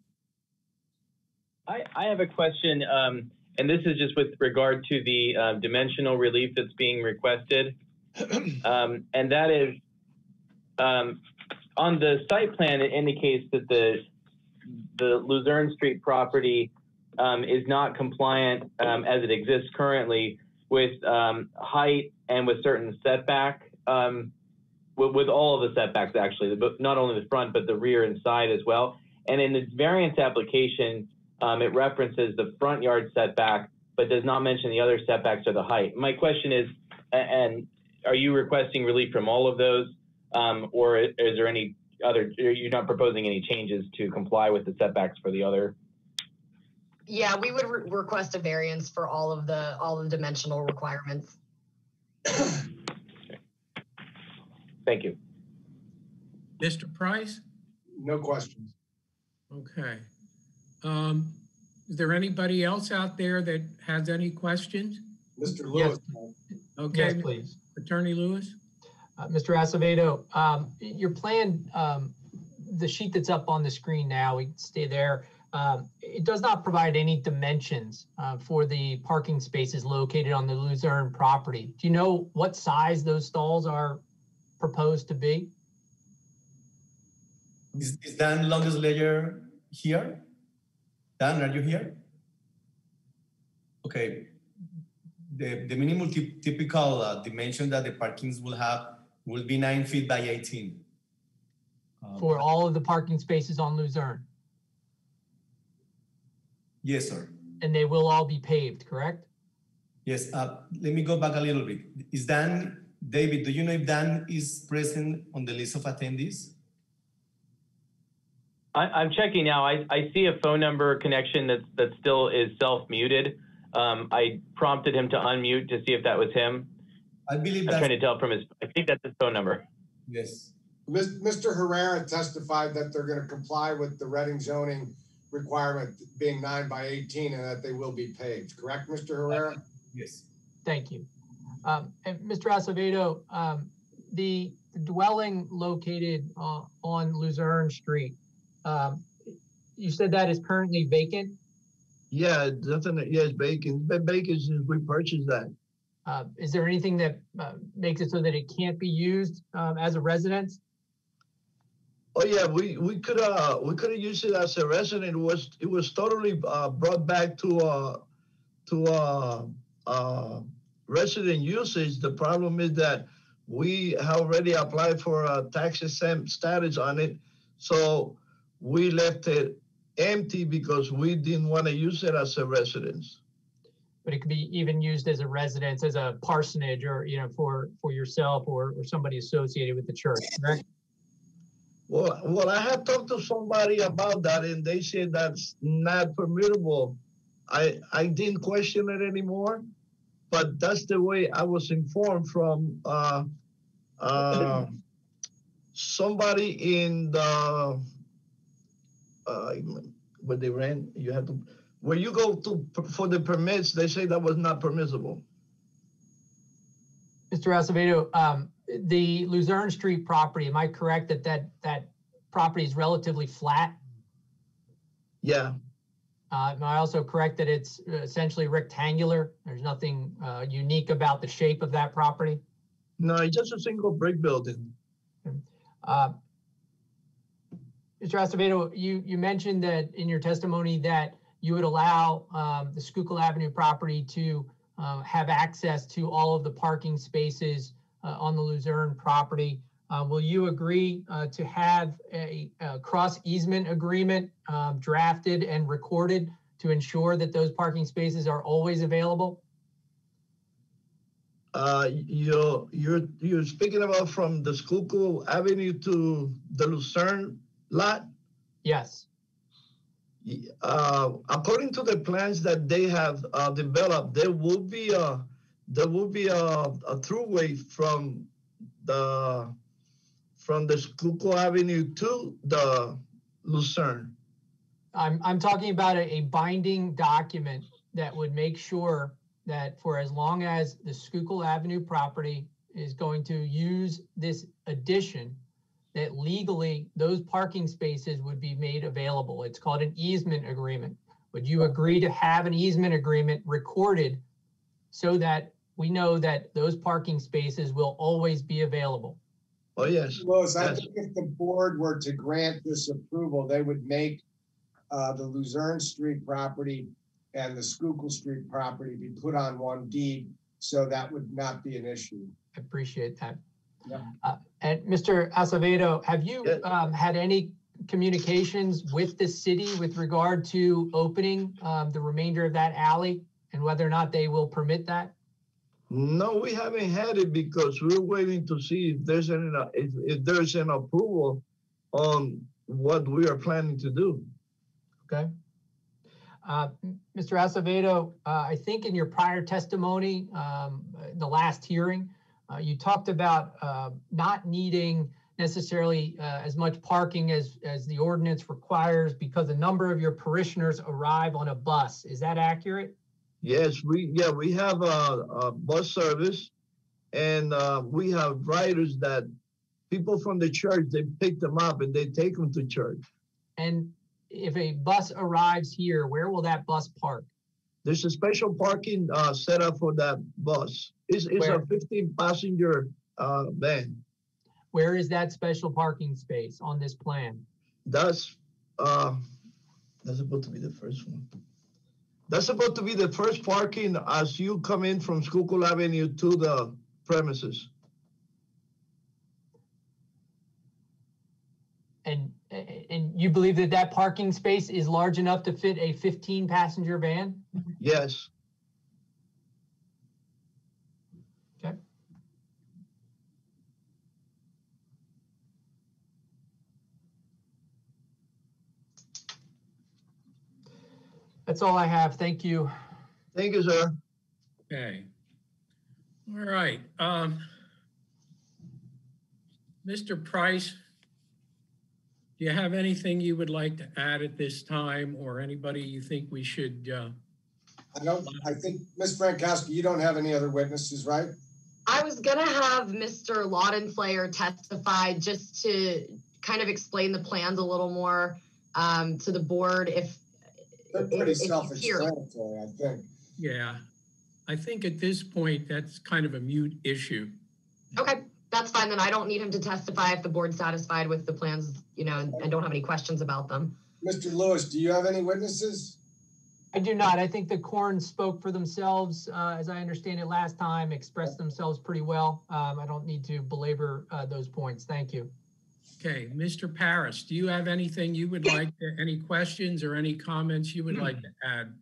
S10: I, I have a question, um, and this is just with regard to the uh, dimensional relief that's being requested. Um, and that is, um, on the site plan, it indicates that the, the Luzerne Street property um, is not compliant um, as it exists currently with um, height and with certain setback, um, with, with all of the setbacks actually, but not only the front, but the rear and side as well. And in the variance application, um, it references the front yard setback, but does not mention the other setbacks or the height. My question is, and are you requesting relief from all of those? Um, or is there any other, are you not proposing any changes to comply with the setbacks for the other?
S5: Yeah, we would re- request a variance for all of the, all of the dimensional requirements.
S10: Thank you.
S1: Mister Price?
S4: No questions.
S1: Okay. Um, is there anybody else out there that has any questions?
S4: Mister
S6: Yes,
S4: Lewis.
S1: Okay,
S6: yes, please.
S1: Attorney Lewis?
S6: Uh, Mister Acevedo, um, your plan, um, the sheet that's up on the screen now, we can stay there. Um, it does not provide any dimensions uh, for the parking spaces located on the Luzerne property. Do you know what size those stalls are proposed to be?
S12: Is, is Dan longest layer here? Dan, are you here? Okay. The, the minimum typ- typical uh, dimension that the parkings will have will be nine feet by eighteen. Um,
S6: For all of the parking spaces on Luzerne?
S12: Yes, sir.
S6: And they will all be paved, correct?
S12: Yes. Uh, let me go back a little bit. Is Dan, David, do you know if Dan is present on the list of attendees?
S10: I, I'm checking now. I, I see a phone number connection that that still is self-muted. Um, I prompted him to unmute to see if that was him.
S12: I believe
S10: I'm
S12: that's,
S10: trying to tell from his, I think that's his phone number.
S12: yes.
S4: Mis- Mister Herrera testified that they're gonna comply with the Reading zoning requirement being nine by eighteen and that they will be paved, correct, Mister Herrera?
S12: Yes.
S6: Thank you. Um, and Mister Acevedo, um, the dwelling located uh, on Luzerne Street, um, you said that is currently vacant?
S11: Yeah, definitely, yes, bacon, it's been vacant since we purchased that.
S6: Uh, is there anything that uh, makes it so that it can't be used um, as a residence?
S11: Oh, yeah, we, we could, uh, we could have used it as a resident. It was, it was totally, uh, brought back to, uh, to, uh, uh, resident usage. The problem is that we have already applied for a tax exempt status on it. So we left it empty because we didn't want to use it as a residence.
S6: But it could be even used as a residence, as a parsonage, or, you know, for, for yourself or, or somebody associated with the church, correct?
S11: Well, well, I have talked to somebody about that and they said that's not permissible. I, I didn't question it anymore, but that's the way I was informed from, uh, uh, somebody in the, uh, where they ran, you had to, where you go to, for the permits, they say that was not permissible.
S6: Mister Acevedo, um, the Luzerne Street property, am I correct that that, that property is relatively flat?
S11: Yeah,
S6: Uh, am I also correct that it's essentially rectangular? There's nothing uh, unique about the shape of that property?
S11: no, it's just a single brick building.
S6: Uh, Mister Acevedo, you, you mentioned that in your testimony that you would allow um, the Schuylkill Avenue property to uh, have access to all of the parking spaces uh, on the Luzerne property. Uh, will you agree uh, to have a, a cross easement agreement um, drafted and recorded to ensure that those parking spaces are always available?
S11: Uh, you're, you're, you're speaking about from the Schuylkill Avenue to the Lucerne lot?
S6: Yes.
S11: Uh, according to the plans that they have uh, developed, there will be a, there will be a, a throughway from the, from the Schuylkill Avenue to the Lucerne.
S6: I'm, I'm talking about a, a binding document that would make sure that for as long as the Schuylkill Avenue property is going to use this addition, that legally those parking spaces would be made available. It's called an easement agreement. Would you agree to have an easement agreement recorded so that we know that those parking spaces will always be available?
S11: Oh, yes.
S4: Louis, I
S11: Yes.
S4: think if the board were to grant this approval, they would make uh, the Luzerne Street property and the Schuylkill Street property be put on one deed, so that would not be an issue.
S6: I appreciate that.
S4: Yeah.
S6: Uh, and Mister Acevedo, have you
S11: Yes.
S6: um, had any communications with the city with regard to opening um, the remainder of that alley and whether or not they will permit that?
S11: No, we haven't had it because we're waiting to see if there's an, if, if there's an approval on what we are planning to do.
S6: Okay. Uh, Mister Acevedo, uh, I think in your prior testimony, um, the last hearing, uh, you talked about uh, not needing necessarily uh, as much parking as, as the ordinance requires because a number of your parishioners arrive on a bus. Is that accurate?
S11: Yes, we, yeah, we have a, a bus service and uh, we have riders that people from the church, they pick them up and they take them to church.
S6: And if a bus arrives here, where will that bus park?
S11: There's a special parking uh, set up for that bus. It's, it's
S6: Where?
S11: a fifteen passenger uh, van.
S6: Where is that special parking space on this plan?
S11: That's, uh, that's supposed to be the first one. That's supposed to be the first parking as you come in from Schuylkill Avenue to the premises.
S6: And, and you believe that that parking space is large enough to fit a fifteen passenger van?
S11: Yes.
S6: Okay. That's all I have. Thank you.
S11: Thank you, sir.
S1: Okay. All right. Um, Mister Price, do you have anything you would like to add at this time, or anybody you think we should? Uh...
S4: I don't, I think, Miz Frankowski, you don't have any other witnesses, right?
S5: I was gonna have Mister Laudenslayer testify just to kind of explain the plans a little more um, to the board if
S4: They're pretty
S5: if he's here.
S4: self-explanatory, I think.
S1: Yeah, I think at this point, that's kind of a mute issue.
S5: Okay, that's fine. Then I don't need him to testify if the board's satisfied with the plans, you know, and, and don't have any questions about them.
S4: Mister Lewis, do you have any witnesses?
S6: I do not. I think the Corn spoke for themselves, uh, as I understand it last time, expressed themselves pretty well. Um, I don't need to belabor uh, those points. Thank you.
S1: Okay, Mister Paris, do you have anything you would like to, any questions or any comments you would like to add?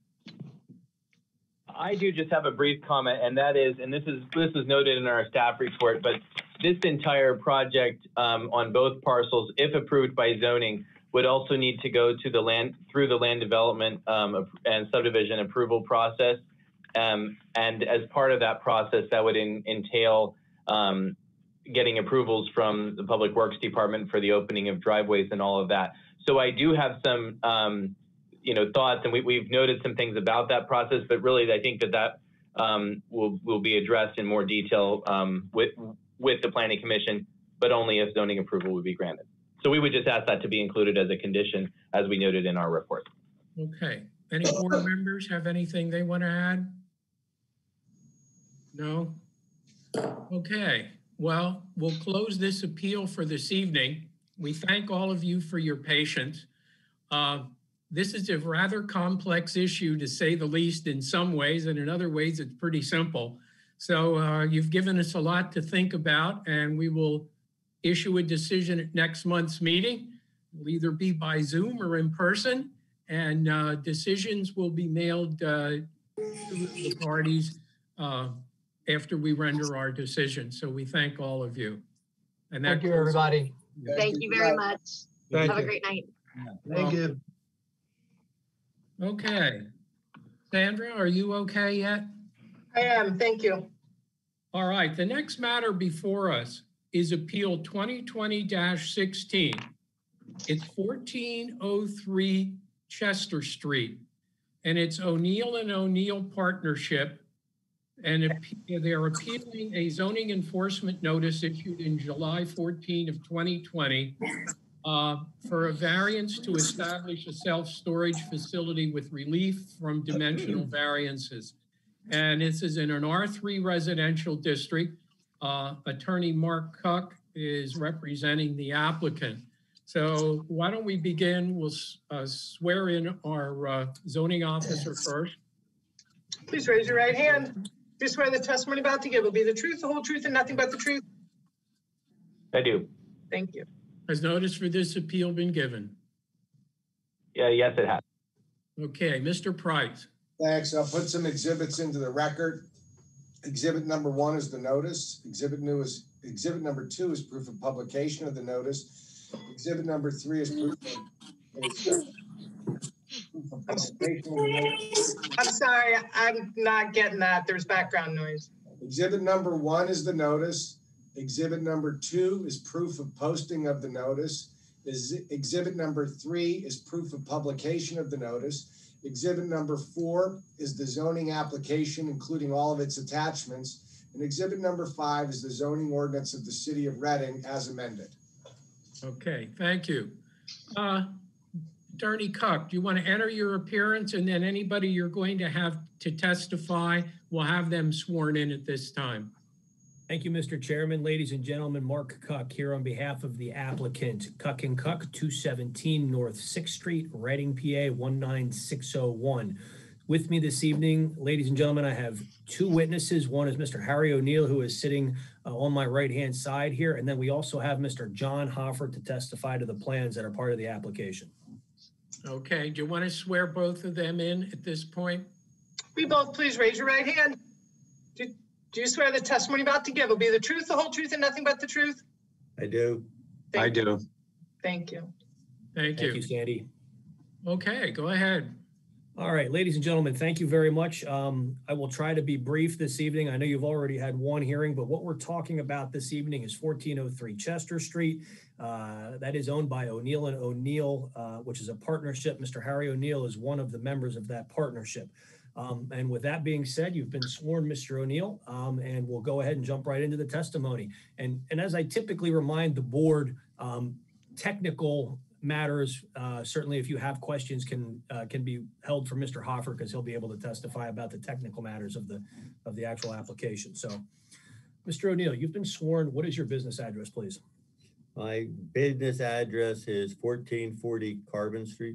S10: I do just have a brief comment, and that is, and this is this is noted in our staff report, but this entire project um, on both parcels, if approved by zoning, would also need to go to the land through the land development um, and subdivision approval process. Um, and as part of that process, that would in, entail um, getting approvals from the Public Works Department for the opening of driveways and all of that. So I do have some, um, you know, thoughts, and we, we've noted some things about that process, but really I think that that um, will, will be addressed in more detail um, with, with the Planning Commission, but only if zoning approval would be granted. So we would just ask that to be included as a condition, as we noted in our report.
S1: Okay. Any board members have anything they want to add? No? Okay. Well, we'll close this appeal for this evening. We thank all of you for your patience. Uh, this is a rather complex issue, to say the least, in some ways, and in other ways, it's pretty simple. So uh, you've given us a lot to think about, and we will issue a decision at next month's meeting. It'll either be by Zoom or in person, and uh, decisions will be mailed uh, to the parties uh, after we render our decision. So we thank all of you. And that
S6: Thank you,
S1: closes-
S6: everybody.
S5: Thank you very much.
S9: Thank
S5: Have a
S9: you.
S5: great night.
S11: Thank you.
S1: Okay. Sandra, are you okay yet?
S8: I am, thank you.
S1: All right, the next matter before us is Appeal twenty twenty dash sixteen. It's fourteen oh three Chester Street, and it's O'Neill and O'Neill Partnership. And appe- they're appealing a zoning enforcement notice issued in July fourteenth of twenty twenty uh, for a variance to establish a self-storage facility with relief from dimensional variances. And this is in an R three residential district. Uh, Attorney Mark Cuck is representing the applicant. So why don't we begin? We'll uh, swear in our uh, zoning officer first.
S8: Please raise your right hand. Do you swear the testimony about to give will be the truth, the whole truth, and nothing but the truth?
S10: I do.
S8: Thank you.
S1: Has notice for this appeal been given?
S10: Yeah, yes, it has.
S1: Okay, Mister Price.
S4: Thanks. I'll put some exhibits into the record. Exhibit number one is the notice. Exhibit new is exhibit number two is proof of publication of the notice. Exhibit number three is proof of, is, uh, proof of publication of the notice.
S8: I'm sorry, I'm not getting that. There's background noise.
S4: Exhibit number one is the notice. Exhibit number two is proof of posting of the notice. Is exhibit number three is proof of publication of the notice. Exhibit number four is the zoning application, including all of its attachments. And exhibit number five is the zoning ordinance of the city of Reading as amended.
S1: Okay, thank you. Uh, Attorney Cuck, do you want to enter your appearance, and then anybody you're going to have to testify, we'll have them sworn in at this time.
S13: Thank you, Mister Chairman. Ladies and gentlemen, Mark Cuck here on behalf of the applicant, Cuck and Cuck, two seventeen North sixth Street, Reading, P A one nine six oh one. With me this evening, ladies and gentlemen, I have two witnesses. One is Mister Harry O'Neill, who is sitting uh, on my right-hand side here. And then we also have Mister John Hoffer to testify to the plans that are part of the application.
S1: Okay, do you want to swear both of them in at this point?
S8: We both please raise your right hand. Do, do you swear the testimony about to give will be the truth, the whole truth, and nothing but the truth?
S14: I do.
S8: Thank
S14: I do.
S8: Thank you.
S1: Thank you.
S13: Thank you, Sandy.
S1: Okay, go ahead.
S13: All right, ladies and gentlemen, thank you very much. Um, I will try to be brief this evening. I know you've already had one hearing, but what we're talking about this evening is fourteen oh three Chester Street. Uh, that is owned by O'Neill and O'Neill, uh, which is a partnership. Mister Harry O'Neill is one of the members of that partnership. Um, and with that being said, you've been sworn, Mister O'Neill, um, and we'll go ahead and jump right into the testimony. And, and as I typically remind the board, um, technical matters, uh, certainly if you have questions, can uh, can be held for Mister Hoffer, because he'll be able to testify about the technical matters of the of the actual application. So, Mister O'Neill, you've been sworn. What is your business address, please?
S14: My business address is fourteen forty Carbon Street.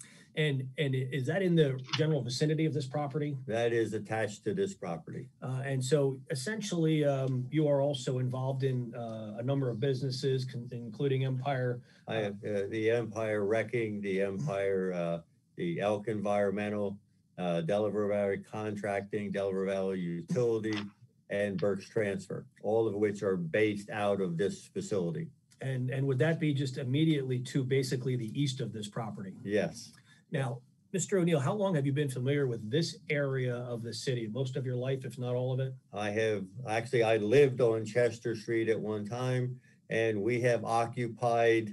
S13: And and is that in the general vicinity of this property?
S14: That is attached to this property.
S13: Uh, and so essentially, um, you are also involved in uh, a number of businesses, con- including Empire.
S14: I have uh, the Empire Wrecking, the Empire, uh, the Elk Environmental, uh, Delaware Valley Contracting, Delaware Valley Utility, and Burke's Transfer, all of which are based out of this facility.
S13: And and would that be just immediately to basically the east of this property?
S14: Yes.
S13: Now, Mister O'Neill, how long have you been familiar with this area of the city? Most of your life, if not all of it?
S14: I have, actually, I lived on Chester Street at one time, and we have occupied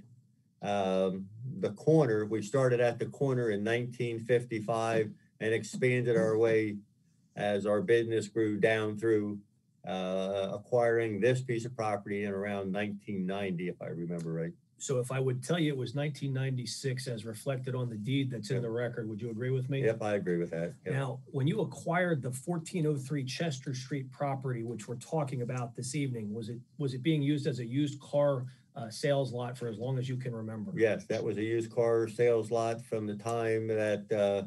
S14: um, the corner. We started at the corner in nineteen fifty-five and expanded our way as our business grew down through uh, acquiring this piece of property in around nineteen ninety, if I remember right.
S13: So if I would tell you it was nineteen ninety-six as reflected on the deed that's in the record, would you agree with me?
S14: Yep, I agree with that. Yep.
S13: Now, when you acquired the fourteen oh three Chester Street property, which we're talking about this evening, was it was it being used as a used car uh, sales lot for as long as you can remember?
S14: Yes, that was a used car sales lot from the time that,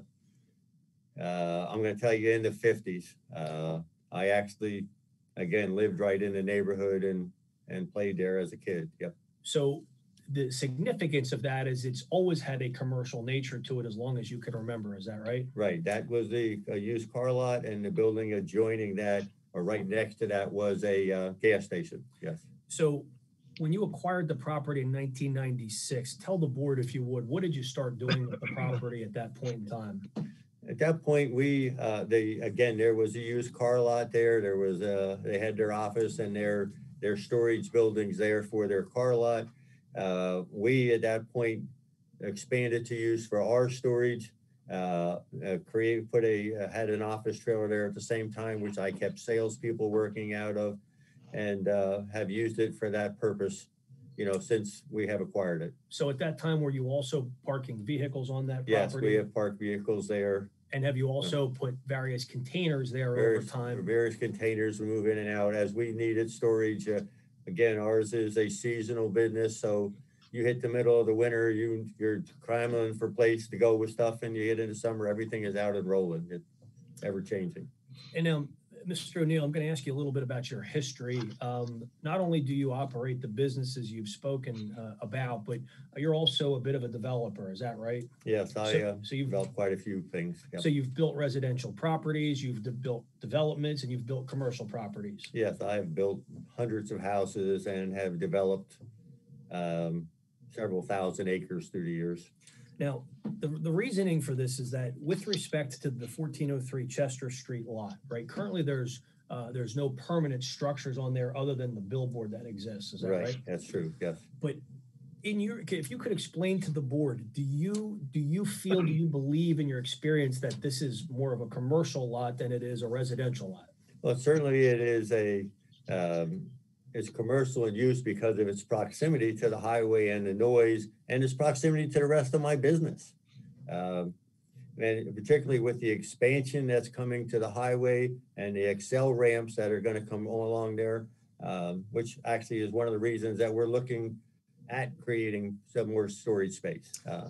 S14: uh, uh, I'm going to tell you, in the fifties. Uh, I actually, again, lived right in the neighborhood and, and played there as a kid. Yep.
S13: So the significance of that is it's always had a commercial nature to it as long as you can remember. Is that right?
S14: Right, that was the uh, used car lot, and the building adjoining that, or right next to that, was a uh, gas station, yes.
S13: So when you acquired the property in nineteen ninety-six, tell the board, if you would, what did you start doing with the property at that point in time?
S14: At that point, we, uh, they, again, there was a used car lot there. There was, uh, they had their office and their, their storage buildings there for their car lot. Uh, we, at that point, expanded to use for our storage, uh, uh created, put a, uh, had an office trailer there at the same time, which I kept salespeople working out of, and, uh, have used it for that purpose, you know, since we have acquired it.
S13: So at that time, were you also parking vehicles on that property?
S14: Yes, we have parked vehicles there.
S13: And have you also put various containers there
S14: Various,
S13: over time?
S14: various containers we move in and out as we needed storage. Uh, again, ours is a seasonal business, so you hit the middle of the winter, you you're cramming for place to go with stuff, and you hit into summer, everything is out and rolling. It's ever changing.
S13: And um, Mister O'Neill, I'm going to ask you a little bit about your history. Um, not only do you operate the businesses you've spoken uh, about, but you're also a bit of a developer. Is that right?
S14: Yes, I
S13: So-
S14: uh,
S13: so you've-
S14: developed quite a few things. Yep.
S13: So you've built residential properties, you've de- built developments, and you've built commercial properties.
S14: Yes, I have built hundreds of houses and have developed um, several thousand acres through the years.
S13: Now, the, the reasoning for this is that with respect to the fourteen oh three Chester Street lot, right? Currently, there's uh, there's no permanent structures on there other than the billboard that exists. Is that right?
S14: Right, that's true, yes.
S13: But in your, if you could explain to the board, do you do you feel, do you believe in your experience that this is more of a commercial lot than it is a residential lot?
S14: Well, certainly it is a, um, it's commercial in use because of its proximity to the highway and the noise and its proximity to the rest of my business. Um, and particularly with the expansion that's coming to the highway and the Excel ramps that are going to come along there, um, which actually is one of the reasons that we're looking at creating some more storage space. Uh,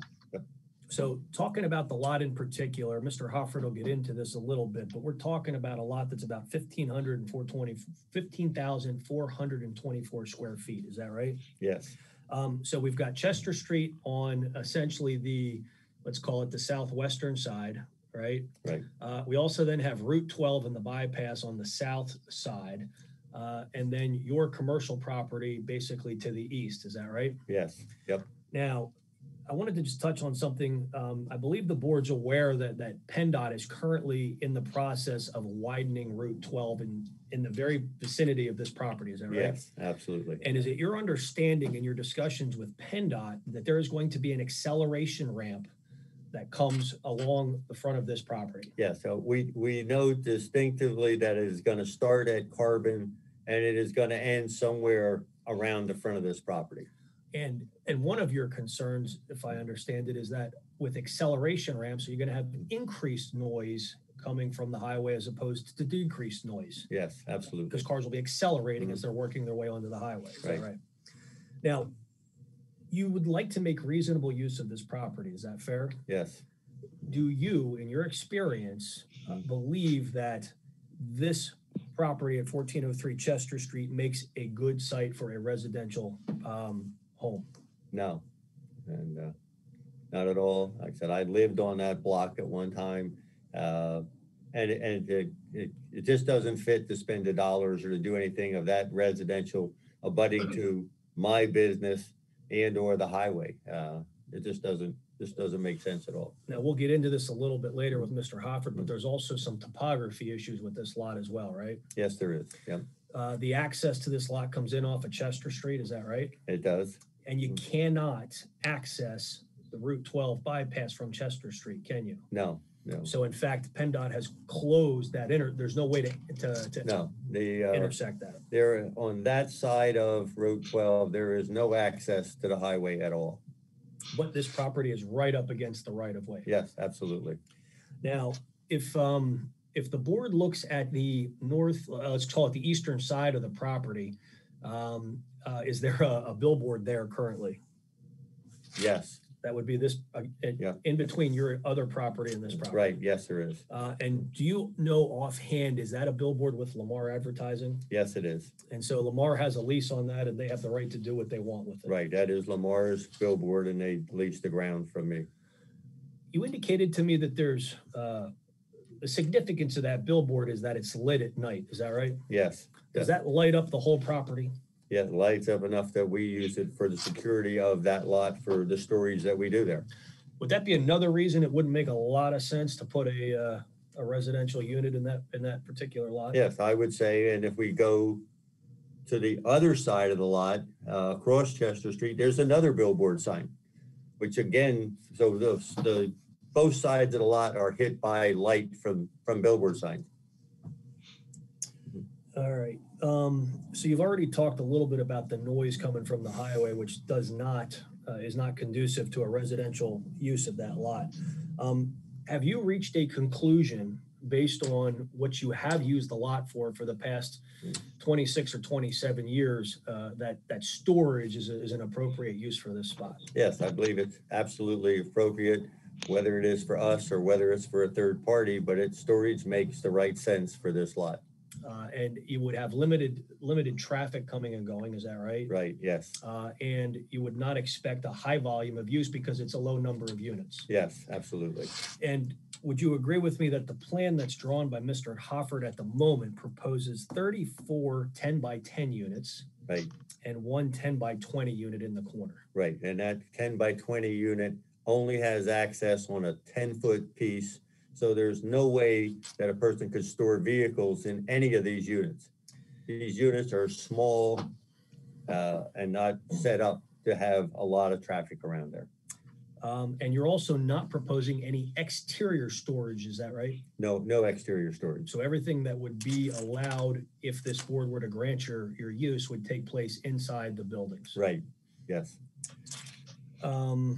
S13: So talking about the lot in particular, Mister Hofford will get into this a little bit, but we're talking about a lot that's about fifteen hundred and four twenty, fifteen thousand four hundred twenty-four square feet. Is that right?
S14: yes,
S13: Um, so we've got Chester Street on essentially the, let's call it the southwestern side, right?
S14: right,
S13: Uh, we also then have Route twelve and the bypass on the south side. Uh, and then your commercial property basically to the east. Is that right?
S14: yes, yep.
S13: Now, I wanted to just touch on something. Um, I believe the board's aware that that PennDOT is currently in the process of widening Route twelve in, in the very vicinity of this property. Is that right?
S14: Yes, absolutely.
S13: And is it your understanding in your discussions with PennDOT that there is going to be an acceleration ramp that comes along the front of this property?
S14: Yeah, so we, we know distinctively that it is going to start at Carbon and it is going to end somewhere around the front of this property.
S13: And and one of your concerns, if I understand it, is that with acceleration ramps, you're going to have increased noise coming from the highway as opposed to decreased noise.
S14: Yes, absolutely.
S13: Because cars will be accelerating
S14: Mhm.
S13: as they're working their way onto the highway. Is that
S14: Right.
S13: right? Now, you would like to make reasonable use of this property. Is that fair?
S14: Yes,
S13: Do you, in your experience, uh, believe that this property at fourteen oh three Chester Street makes a good site for a residential um, home?
S14: no, and uh, not at all. Like I said, I lived on that block at one time, uh, and and it, it it just doesn't fit to spend the dollars or to do anything of that residential abutting to my business and or the highway. Uh, it just doesn't just doesn't make sense at all.
S13: Now, we'll get into this a little bit later with Mister Hofford, but there's also some topography issues with this lot as well, right?
S14: Yes, there is. Yep,
S13: Uh, the access to this lot comes in off of Chester Street, is that right?
S14: it does.
S13: And you cannot access the Route twelve bypass from Chester Street, can you?
S14: No, no,
S13: So in fact, PennDOT has closed that inter, there's no way to, to, to
S14: no. The uh,
S13: intersect that.
S14: there on that side of Route twelve, there is no access to the highway at all.
S13: But this property is right up against the right of way.
S14: Yes, absolutely.
S13: Now, if, um, if the board looks at the north, uh, let's call it the eastern side of the property, um, uh, is there a, a billboard there currently?
S14: Yes,
S13: That would be this, uh, in-
S14: Yeah.
S13: in between your other property and this property.
S14: Right, yes, there is.
S13: Uh, and do you know offhand, is that a billboard with Lamar Advertising?
S14: Yes, it is.
S13: And so Lamar has a lease on that and they have the right to do what they want with it.
S14: Right, that is Lamar's billboard and they lease the ground from me.
S13: You indicated to me that there's, uh, the significance of that billboard is that it's lit at night. Is that right?
S14: Yes.
S13: Does that light up the whole property?
S14: Yeah, it lights up enough that we use it for the security of that lot for the storage that we do there.
S13: Would that be another reason it wouldn't make a lot of sense to put a, uh, a residential unit in that, in that particular lot?
S14: Yes, I would say, and if we go to the other side of the lot, uh, across Chester Street, there's another billboard sign, which again, so the, the, both sides of the lot are hit by light from, from billboard signs.
S13: All right. Um, so you've already talked a little bit about the noise coming from the highway, which does not, uh, is not conducive to a residential use of that lot. Um, have you reached a conclusion based on what you have used the lot for, for the past twenty-six or twenty-seven years, uh, that, that storage is, a, is an appropriate use for this spot?
S14: Yes, I believe it's absolutely appropriate, whether it is for us or whether it's for a third party, but its storage makes the right sense for this lot.
S13: Uh, and you would have limited, limited traffic coming and going, is that right?
S14: Right, yes,
S13: Uh, and you would not expect a high volume of use because it's a low number of units.
S14: yes, absolutely.
S13: And would you agree with me that the plan that's drawn by Mister Hofford at the moment proposes thirty-four ten by ten units
S14: Right,
S13: and one ten by twenty unit in the corner?
S14: right. And that ten by twenty unit only has access on a ten foot piece. So there's no way that a person could store vehicles in any of these units. These units are small uh, and not set up to have a lot of traffic around there.
S13: Um, and you're also not proposing any exterior storage, is that right?
S14: No, no exterior storage.
S13: So everything that would be allowed if this board were to grant your, your use would take place inside the buildings.
S14: Right, yes.
S13: Um,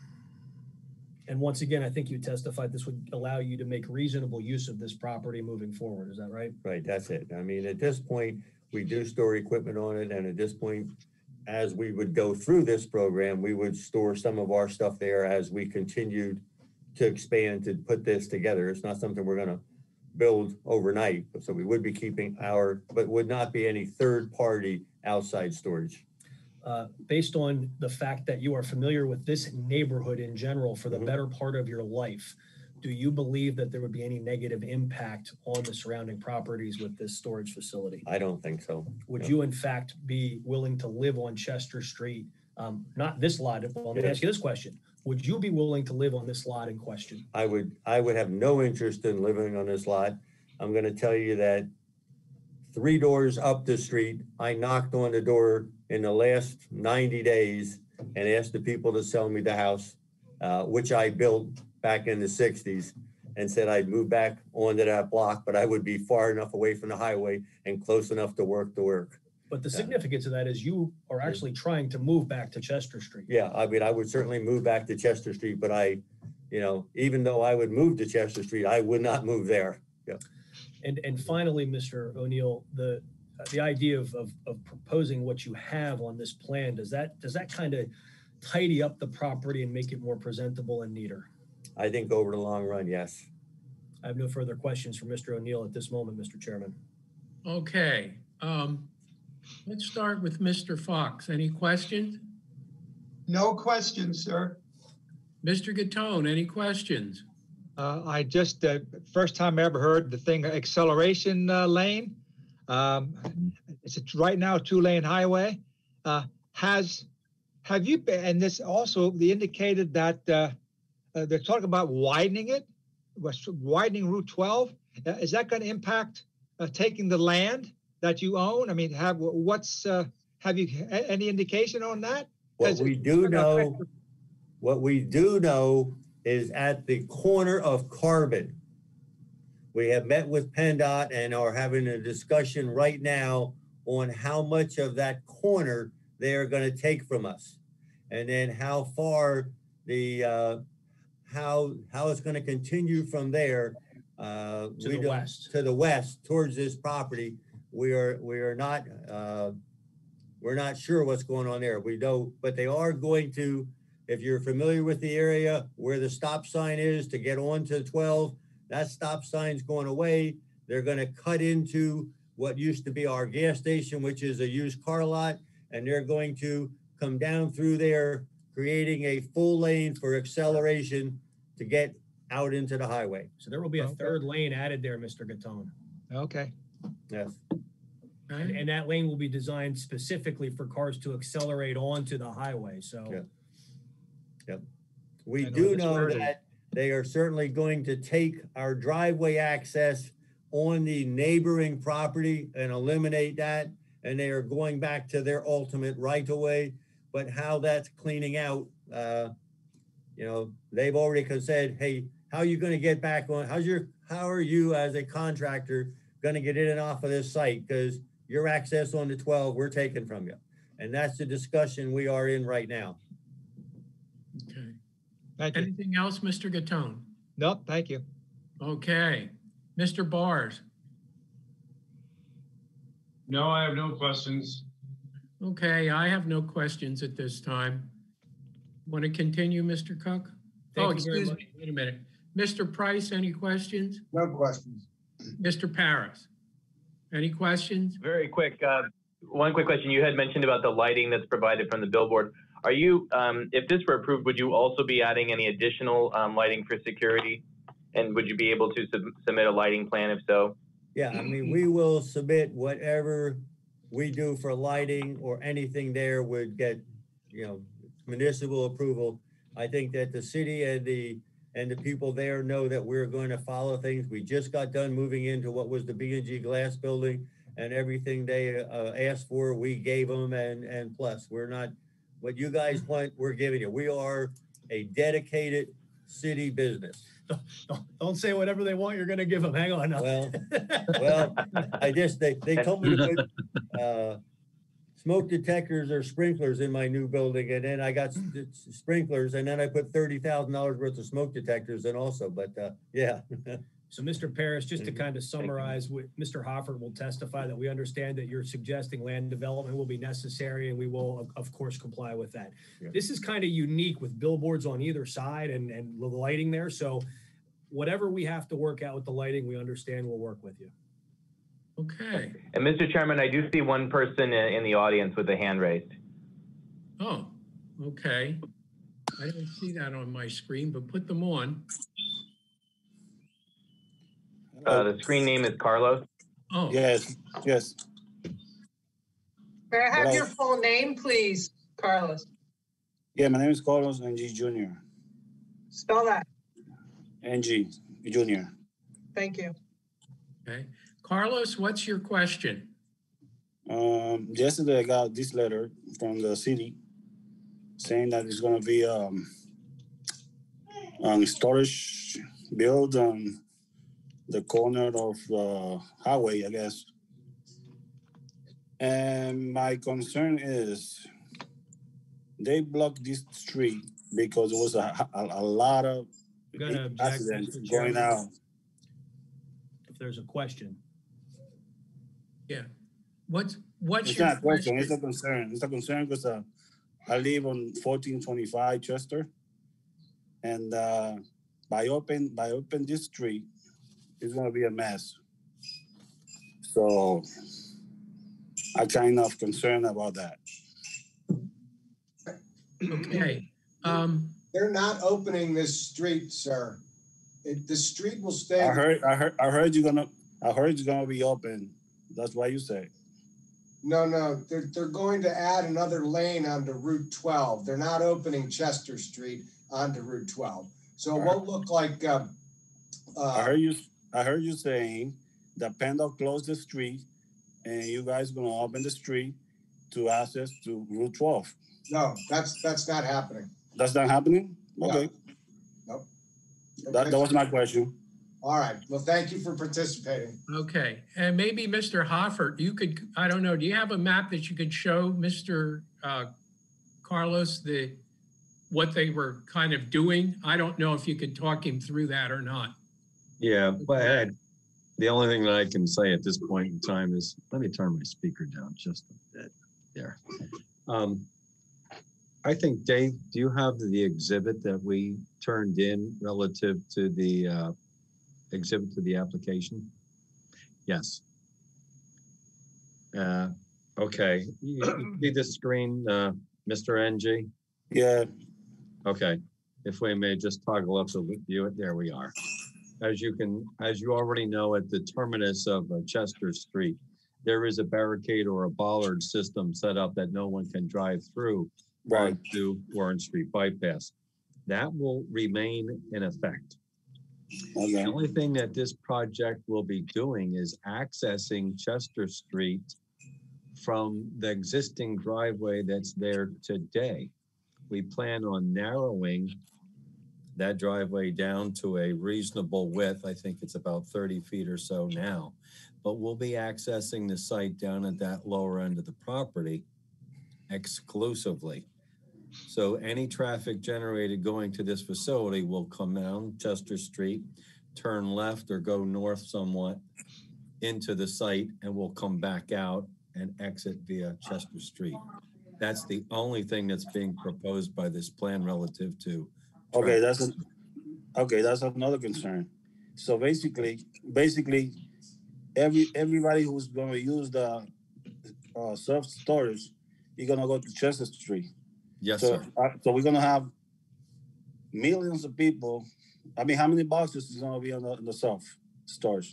S13: and once again, I think you testified this would allow you to make reasonable use of this property moving forward. Is that right?
S14: Right, that's it. I mean, at this point, we do store equipment on it, and at this point, as we would go through this program, we would store some of our stuff there as we continued to expand to put this together. It's not something we're gonna build overnight, so we would be keeping our, but would not be any third-party outside storage.
S13: Uh, based on the fact that you are familiar with this neighborhood in general for the
S14: Mhm.
S13: better part of your life, do you believe that there would be any negative impact on the surrounding properties with this storage facility?
S14: I don't think so.
S13: Would
S14: No.
S13: you in fact be willing to live on Chester Street? Um, not this lot, well, let me
S14: Yeah.
S13: ask you this question. Would you be willing to live on this lot in question?
S14: I would, I would have no interest in living on this lot. I'm gonna tell you that three doors up the street, I knocked on the door in the last ninety days and asked the people to sell me the house, uh, which I built back in the sixties, and said I'd move back onto that block, but I would be far enough away from the highway and close enough to work to work.
S13: But the
S14: Yeah.
S13: significance of that is you are actually trying to move back to Chester Street.
S14: Yeah, I mean, I would certainly move back to Chester Street, but I, you know, even though I would move to Chester Street, I would not move there. Yeah.
S13: And, and finally, Mister O'Neill, the, the idea of, of, of proposing what you have on this plan, does that, does that kind of tidy up the property and make it more presentable and neater?
S14: I think over the long run, yes.
S13: I have no further questions for Mister O'Neill at this moment, Mister Chairman.
S1: Okay, um, let's start with Mister Fox. Any questions?
S2: No questions, sir.
S1: Mister Gattone, any questions?
S9: Uh, I just, uh, first time I ever heard the thing acceleration uh, lane. Um, it's a, right now a two lane highway. Uh, has, have you, been, and this also, they indicated that uh, uh, they're talking about widening it, was widening Route twelve. Uh, is that going to impact uh, taking the land that you own? I mean, have, what's, uh, have you a- any indication on that?
S14: What
S9: Has it-
S14: we do know, what we do know is at the corner of Carbon. We have met with PennDOT and are having a discussion right now on how much of that corner they are going to take from us. And then how far the, uh, how, how it's going to continue from there. Uh,
S13: To
S14: we
S13: the
S14: don't-
S13: west.
S14: To the west, towards this property. We are, we are not, uh, we're not sure what's going on there. We know, but they are going to, if you're familiar with the area where the stop sign is to get onto twelve, that stop sign's going away. They're gonna cut into what used to be our gas station, which is a used car lot, and they're going to come down through there, creating a full lane for acceleration to get out into the highway.
S13: So there will be a third lane added there, Mister Gattone.
S9: Okay.
S14: Yes.
S13: And, and that lane will be designed specifically for cars to accelerate onto the highway, so.
S14: Yeah. Yep. We
S13: I know
S14: do
S13: this
S14: know
S13: wording.
S14: that they are certainly going to take our driveway access on the neighboring property and eliminate that. And they are going back to their ultimate right of way. But how that's cleaning out, uh, you know, they've already said, hey, how are you going to get back on? How's your, how are you as a contractor going to get in and off of this site? Because your access on the twelve, we're taking from you. And that's the discussion we are in right now.
S1: Okay.
S9: Thank you.
S1: Anything else, Mister Gattone?
S9: Nope, thank you.
S1: Okay. Mister Bars?
S3: No, I have no questions.
S1: Okay, I have no questions at this time. Want to continue, Mister Cook?
S13: Thank
S1: Oh,
S13: you very
S1: excuse
S13: much.
S1: me, wait a minute. Mister Price, any questions?
S4: No questions.
S1: Mister Paris? Any questions?
S10: Very quick, uh, one quick question. You had mentioned about the lighting that's provided from the billboard. Are you, um, if this were approved, would you also be adding any additional um, lighting for security? And would you be able to sub submit a lighting plan if so?
S14: Yeah, I mean, we will submit whatever we do for lighting or anything there would get, you know, municipal approval. I think that the city and the, and the people there know that we're going to follow things. We just got done moving into what was the B and G glass building, and everything they uh, asked for, we gave them, and, and plus, we're not, what you guys want, we're giving you. We are a dedicated city business.
S13: Don't, don't say whatever they want, you're gonna give them. Hang on now.
S14: Well, well, I just, they, they told me to put, uh, smoke detectors or sprinklers in my new building, and then I got s- s- sprinklers, and then I put thirty thousand dollars worth of smoke detectors in also, but, uh, yeah.
S13: So, Mister Paris, just to
S14: Mhm.
S13: kind of summarize, what Mister Hofford will testify that we understand that you're suggesting land development will be necessary, and we will, of- of course, comply with that.
S14: Yeah.
S13: This is kind of unique with billboards on either side and, and the lighting there, so whatever we have to work out with the lighting, we understand we'll work with you.
S1: Okay.
S10: And Mister Chairman, I do see one person in, in the audience with a hand raised.
S1: Oh, okay. I don't see that on my screen, but put them on.
S10: Uh, the screen name is Carlos.
S1: Oh,
S15: Yes, yes.
S8: May I have
S15: Hello.
S8: your full name, please, Carlos?
S15: Yeah, my name is Carlos N G Junior
S8: Spell that.
S15: N G Junior
S8: Thank you.
S1: okay. Carlos, what's your question?
S15: Um, yesterday I got this letter from the city saying that it's gonna be um um storage built on the corner of uh highway, I guess. And my concern is they blocked this street because there was a, a, a lot of
S13: Gonna object,
S15: accidents
S13: Mister
S15: going
S13: Chairman.
S15: out.
S13: If there's a question.
S1: Yeah. What's, what's
S15: It's
S1: your
S15: not a question,
S1: question?
S15: it's a concern. It's a concern because uh, I live on fourteen twenty-five Chester. And uh, by open by open this street, it's gonna be a mess. So I kind of concerned about that.
S1: Okay. Um,
S4: They're not opening this street, sir. It, the street will stay.
S15: I heard I heard I heard you're gonna I heard it's gonna be open. That's why you say.
S4: No, no, they're, they're going to add another lane onto Route twelve. They're not opening Chester Street onto Route twelve. So it won't look like, uh,
S15: I
S4: uh,
S15: heard you I heard you saying that PennDOT closed the street and you guys gonna open the street to access to Route twelve.
S4: no, that's, that's not happening.
S15: That's not happening? Okay.
S4: Nope.
S15: That, that was my question.
S4: All right. Well, thank you for participating.
S1: okay. And maybe Mister Hoffert, you could, I don't know, do you have a map that you could show Mister uh, Carlos, the, what they were kind of doing? I don't know if you could talk him through that or not.
S16: Yeah, but I- the only thing that I can say at this point in time is, let me turn my speaker down just a bit there. Um, I think, Dave, do you have the exhibit that we turned in relative to the uh, exhibit to the application? Yes. Uh, okay, you, you see the screen, uh, Mister N G?
S15: Yeah.
S16: Okay, if we may just toggle up the view it, there we are. As you can, as you already know, at the terminus of uh, Chester Street, there is a barricade or a bollard system set up that no one can drive through
S15: Right.
S16: onto Warren Street bypass. That will remain in effect.
S15: Okay.
S16: The only thing that this project will be doing is accessing Chester Street from the existing driveway that's there today. We plan on narrowing that driveway down to a reasonable width. I think it's about thirty feet or so now, but we'll be accessing the site down at that lower end of the property exclusively. So any traffic generated going to this facility will come down Chester Street, turn left or go north somewhat into the site, and will come back out and exit via Chester Street. That's the only thing that's being proposed by this plan relative to.
S15: Okay, that's a, okay. That's another concern. So basically, basically, every everybody who's going to use the uh, self storage, you're gonna go to Chester Street.
S16: Yes,
S15: so,
S16: sir.
S15: Uh, so we're gonna have millions of people. I mean, how many boxes is gonna be on the, on the self storage?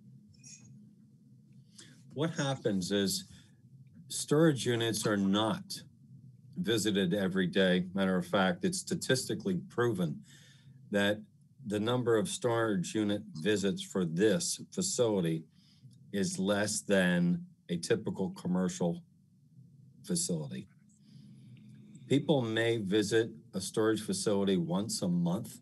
S16: What happens is storage units are not visited every day. Matter of fact, it's statistically proven that the number of storage unit visits for this facility is less than a typical commercial facility. People may visit a storage facility once a month.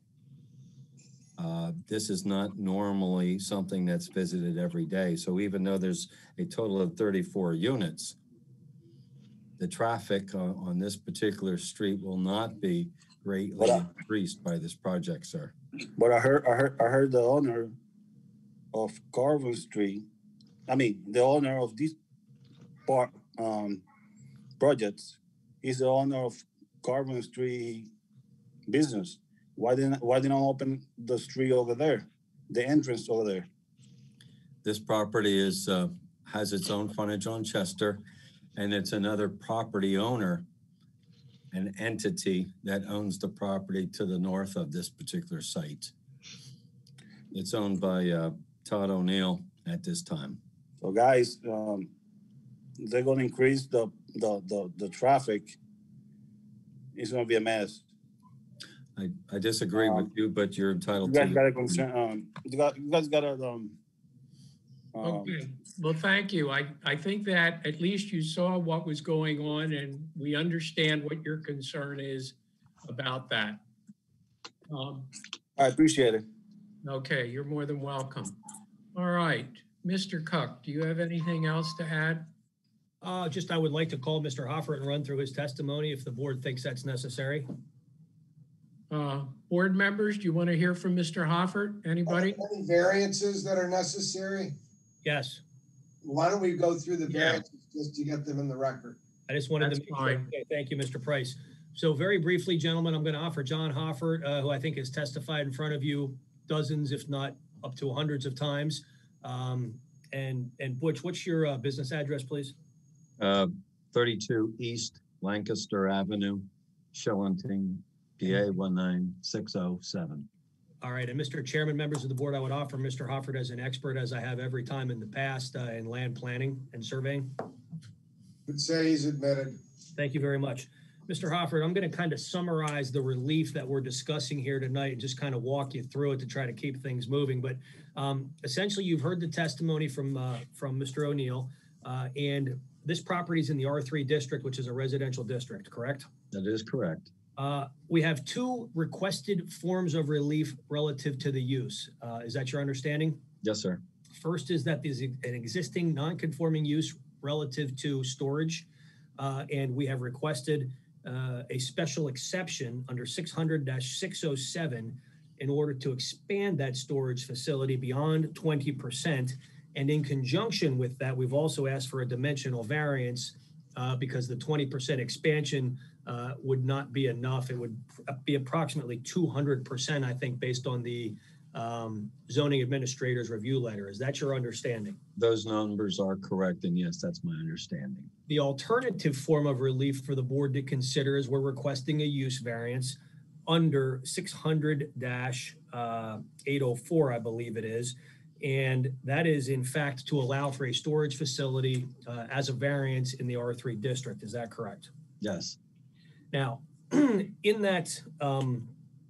S16: Uh, this is not normally something that's visited every day. So even though there's a total of thirty-four units, the traffic uh, on this particular street will not be greatly
S15: I,
S16: increased by this project, sir.
S15: But I heard, I heard, I heard the owner of Garvin Street. I mean, the owner of this part um, projects is the owner of Garvin Street business. Why didn't Why didn't I open the street over there, the entrance over there?
S16: This property is uh, has its own frontage on Chester, and it's another property owner, an entity that owns the property to the north of this particular site. It's owned by uh, Todd O'Neill at this time.
S15: So guys, um, they're going to increase the, the, the, the traffic. It's going to be a mess.
S16: I, I disagree um, with you, but you're entitled
S15: you guys
S16: to.
S15: Got a concern, um, you, got, you guys got to... Um, um,
S1: okay. Well, thank you. I, I think that at least you saw what was going on, and we understand what your concern is about that. Um,
S15: I appreciate it.
S1: Okay, you're more than welcome. All right, Mister Cook, do you have anything else to add?
S13: Uh, just I would like to call Mister Hoffert and run through his testimony if the board thinks that's necessary.
S1: Uh, board members, do you want to hear from Mister Hoffert? Anybody?
S4: Any variances that are necessary?
S13: Yes.
S4: Why don't we go through the variances yeah. just to get them in the record?
S13: I just wanted
S1: That's
S13: to make
S1: fine.
S13: sure. Okay, thank you, Mister Price. So very briefly, gentlemen, I'm going to offer John Hoffert, uh, who I think has testified in front of you dozens, if not up to hundreds of times. Um, and, and Butch, what's your uh, business address, please?
S16: Uh, thirty-two East Lancaster Avenue, Shillington, P A one nine six zero seven.
S13: All right, and Mister Chairman, members of the board, I would offer Mister Hoffert as an expert, as I have every time in the past, uh, in land planning and surveying.
S4: Would say he's admitted.
S13: Thank you very much. Mister Hoffert, I'm going to kind of summarize the relief that we're discussing here tonight and just kind of walk you through it to try to keep things moving. But um, essentially, you've heard the testimony from uh, from Mister O'Neill, uh, and this property is in the R three district, which is a residential district, correct?
S16: That is correct.
S13: Uh, we have two requested forms of relief relative to the use. Uh, is that your understanding?
S16: Yes, sir.
S13: First is that there's an existing non-conforming use relative to storage, uh, and we have requested uh, a special exception under six hundred dash six oh seven in order to expand that storage facility beyond twenty percent. And in conjunction with that, we've also asked for a dimensional variance uh, because the twenty percent expansion uh, would not be enough. It would be approximately two hundred percent, I think, based on the um, zoning administrator's review letter. Is that your understanding?
S16: Those numbers are correct, and yes, that's my understanding.
S13: The alternative form of relief for the board to consider is we're requesting a use variance under six hundred dash eight oh four, I believe it is. And that is in fact to allow for a storage facility uh, as a variance in the R three district. Is that correct?
S16: Yes.
S13: Now, in that um,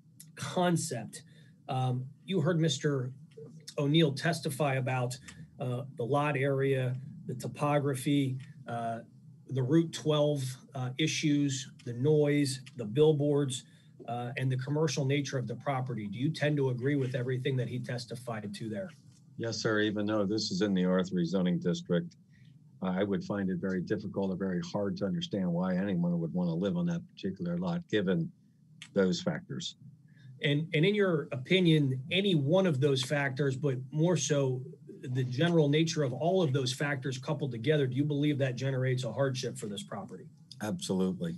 S13: concept, um, you heard Mister O'Neill testify about uh, the lot area, the topography, uh, the Route twelve uh, issues, the noise, the billboards, uh, and the commercial nature of the property. Do you tend to agree with everything that he testified to there?
S16: Yes, sir. Even though this is in the R three zoning district, I would find it very difficult or very hard to understand why anyone would want to live on that particular lot, given those factors.
S13: And, and in your opinion, any one of those factors, but more so the general nature of all of those factors coupled together, do you believe that generates a hardship for this property?
S16: Absolutely.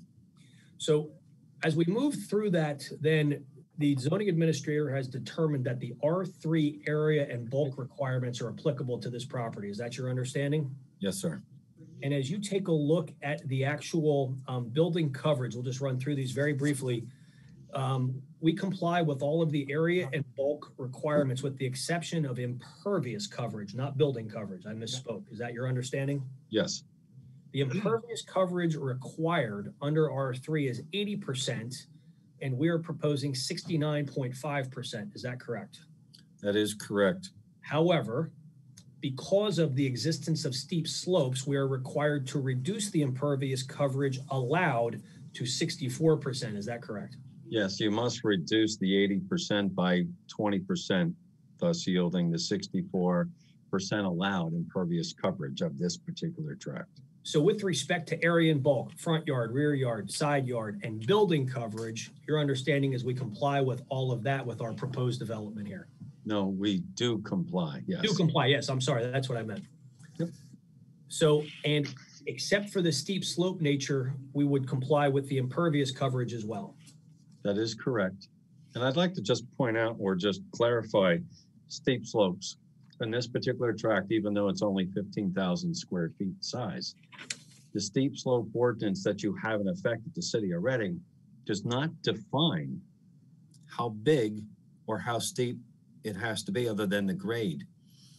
S13: So as we move through that, then the zoning administrator has determined that the R three area and bulk requirements are applicable to this property. Is that your understanding?
S16: Yes, sir.
S13: And as you take a look at the actual um, building coverage, we'll just run through these very briefly. Um, we comply with all of the area and bulk requirements with the exception of impervious coverage, not building coverage. I misspoke. Is that your understanding?
S16: Yes.
S13: The impervious coverage required under R three is eighty percent, and we're proposing sixty-nine point five percent. Is that correct?
S16: That is correct.
S13: However, because of the existence of steep slopes, we are required to reduce the impervious coverage allowed to sixty-four percent. Is that correct?
S16: Yes, you must reduce the eighty percent by twenty percent, thus yielding the sixty-four percent allowed impervious coverage of this particular tract.
S13: So with respect to area and bulk, front yard, rear yard, side yard, and building coverage, your understanding is we comply with all of that with our proposed development here.
S16: No, we do comply, yes.
S13: Do comply, yes, I'm sorry, that's what I meant.
S16: Yep.
S13: So, and except for the steep slope nature, we would comply with the impervious coverage as well.
S16: That is correct. And I'd like to just point out or just clarify steep slopes in this particular tract, even though it's only fifteen thousand square feet size. The steep slope ordinance that you have in effect at the city of Reading does not define how big or how steep it has to be other than the grade.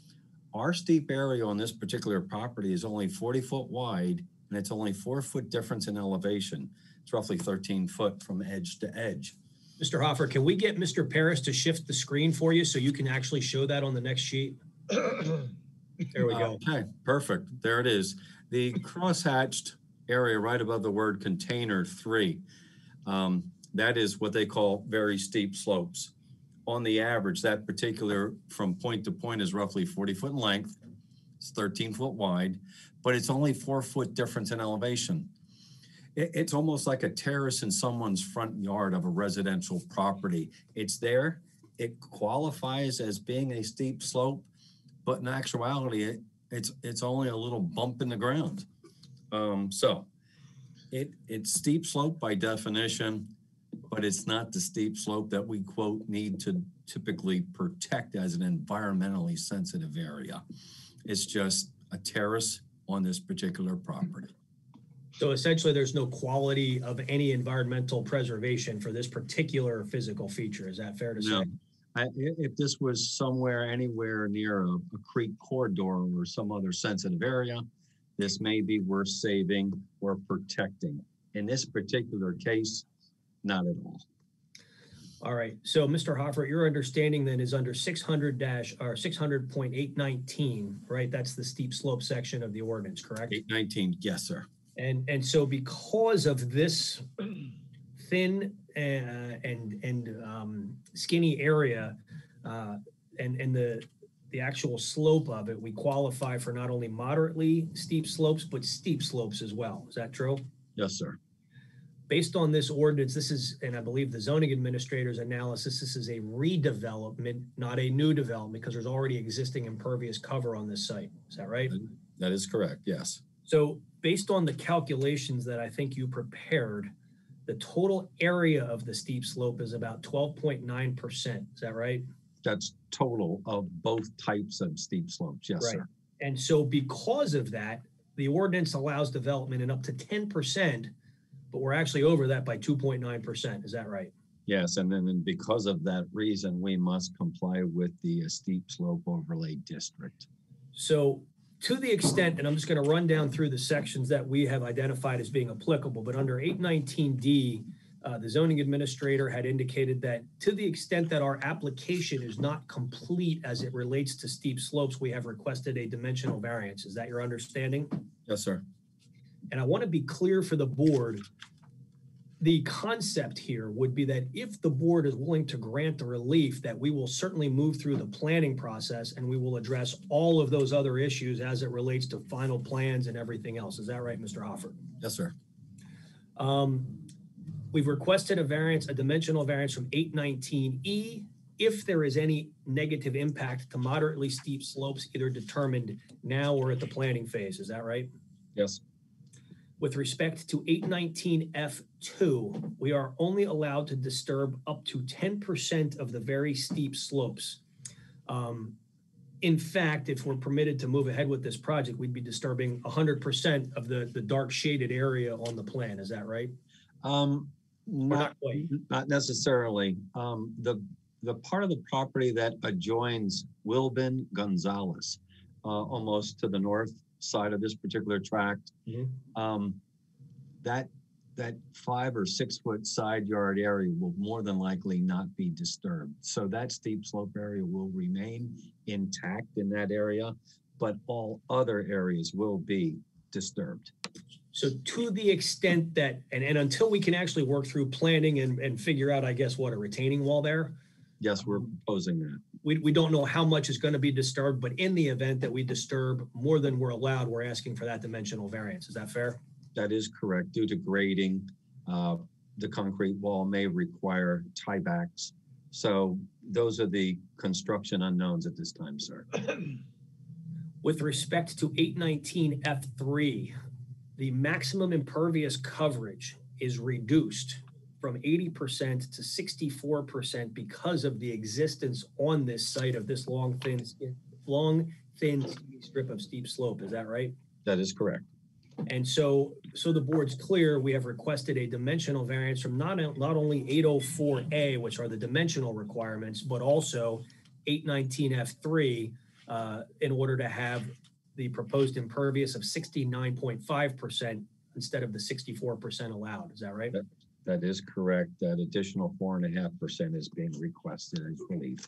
S16: Our steep area on this particular property is only forty foot wide, and it's only four foot difference in elevation. It's roughly thirteen foot from edge to edge.
S13: Mister Hoffer, can we get Mister Paris to shift the screen for you so you can actually show that on the next sheet? There we go.
S16: Okay, perfect. There it is. The crosshatched area right above the word container three, um, that is what they call very steep slopes. On the average, that particular from point to point is roughly forty foot in length. It's thirteen foot wide, but it's only four foot difference in elevation. It, it's almost like a terrace in someone's front yard of a residential property. It's there. It qualifies as being a steep slope, but in actuality, it, it's it's only a little bump in the ground. Um, so it it's steep slope by definition, but it's not the steep slope that we, quote, need to typically protect as an environmentally sensitive area. It's just a terrace on this particular property.
S13: So essentially, there's no quality of any environmental preservation for this particular physical feature. Is that fair to
S16: No.
S13: say?
S16: I, if this was somewhere, anywhere near a, a creek corridor or some other sensitive area, this may be worth saving or protecting. In this particular case, not at all.
S13: All right. So, Mister Hoffer, your understanding then is under six hundred dash or six hundred point eight nineteen, right? That's the steep slope section of the ordinance, correct?
S16: eight nineteen, yes, sir.
S13: And and so because of this thin uh, and and um, skinny area uh, and and the the actual slope of it, we qualify for not only moderately steep slopes but steep slopes as well. Is that true?
S16: Yes, sir.
S13: Based on this ordinance, this is, and I believe the zoning administrator's analysis, this is a redevelopment, not a new development, because there's already existing impervious cover on this site. Is that right?
S16: That is correct, yes.
S13: So based on the calculations that I think you prepared, The total area of the steep slope is about twelve point nine percent. Is that right?
S16: That's total of both types of steep slopes. Yes,
S13: Right.
S16: sir.
S13: And so because of that, the ordinance allows development in up to ten percent, but we're actually over that by two point nine percent. Is that right?
S16: Yes, and then and because of that reason, we must comply with the uh, steep slope overlay district.
S13: So to the extent, and I'm just going to run down through the sections that we have identified as being applicable, but under eight nineteen D, uh, the zoning administrator had indicated that to the extent that our application is not complete as it relates to steep slopes, we have requested a dimensional variance. Is that your understanding?
S16: Yes, sir.
S13: And I want to be clear for the board. The concept here would be that if the board is willing to grant the relief, that we will certainly move through the planning process and we will address all of those other issues as it relates to final plans and everything else. Is that right, Mister Hoffert?
S16: Yes, sir.
S13: Um, we've requested a variance, a dimensional variance from eight nineteen E. If there is any negative impact to moderately steep slopes, either determined now or at the planning phase. Is that right?
S16: Yes.
S13: With respect to eight nineteen F two, we are only allowed to disturb up to ten percent of the very steep slopes. Um, in fact, if we're permitted to move ahead with this project, we'd be disturbing one hundred percent of the, the dark shaded area on the plan. Is that right?
S16: Um, not,
S13: not quite.
S16: Not necessarily. Um, the, the part of the property that adjoins Wilbin Gonzalez, uh, almost to the north side of this particular tract,
S13: mm-hmm.
S16: um, that that five or six foot side yard area will more than likely not be disturbed. So that steep slope area will remain intact in that area, but all other areas will be disturbed.
S13: So to the extent that, and, and until we can actually work through planning and, and figure out, I guess, what a retaining wall there.
S16: Yes, we're proposing that.
S13: We, we don't know how much is going to be disturbed, but in the event that we disturb more than we're allowed, we're asking for that dimensional variance. Is that fair?
S16: That is correct. Due to grading, uh, the concrete wall may require tiebacks. So those are the construction unknowns at this time, sir.
S13: With respect to eight nineteen F three, the maximum impervious coverage is reduced from eighty percent to sixty-four percent because of the existence on this site of this long, thin, long, thin strip of steep slope. Is that right?
S16: That is correct.
S13: And so, so the board's clear, we have requested a dimensional variance from not, not only eight oh four A, which are the dimensional requirements, but also eight nineteen F three uh, in order to have the proposed impervious of sixty-nine point five percent instead of the sixty-four percent allowed. Is that right?
S16: That, that is correct. That additional four and a half percent is being requested as relief.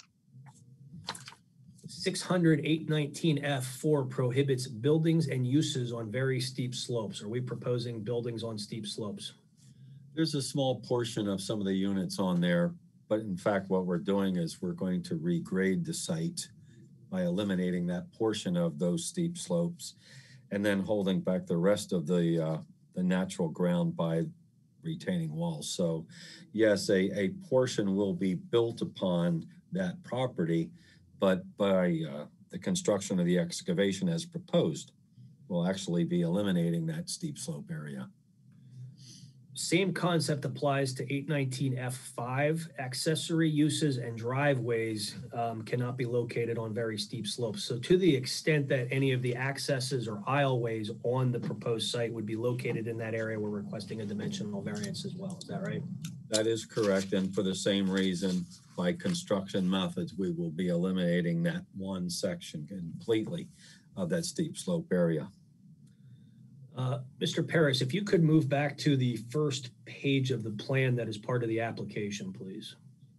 S13: six hundred eight nineteen F four prohibits buildings and uses on very steep slopes. Are we proposing buildings on steep slopes?
S16: There's a small portion of some of the units on there, but in fact, what we're doing is we're going to regrade the site by eliminating that portion of those steep slopes and then holding back the rest of the, uh, the natural ground by retaining walls. So yes, a, a portion will be built upon that property, but by uh, the construction of the excavation as proposed, we'll actually be eliminating that steep slope area.
S13: Same concept applies to eight nineteen F five. Accessory uses and driveways um, cannot be located on very steep slopes. So to the extent that any of the accesses or aisleways on the proposed site would be located in that area, we're requesting a dimensional variance as well. Is that right?
S16: That is correct. And for the same reason, by construction methods, we will be eliminating that one section completely of that steep slope area.
S13: Uh, Mister Paris, if you could move back to the first page of the plan that is part of the application, please.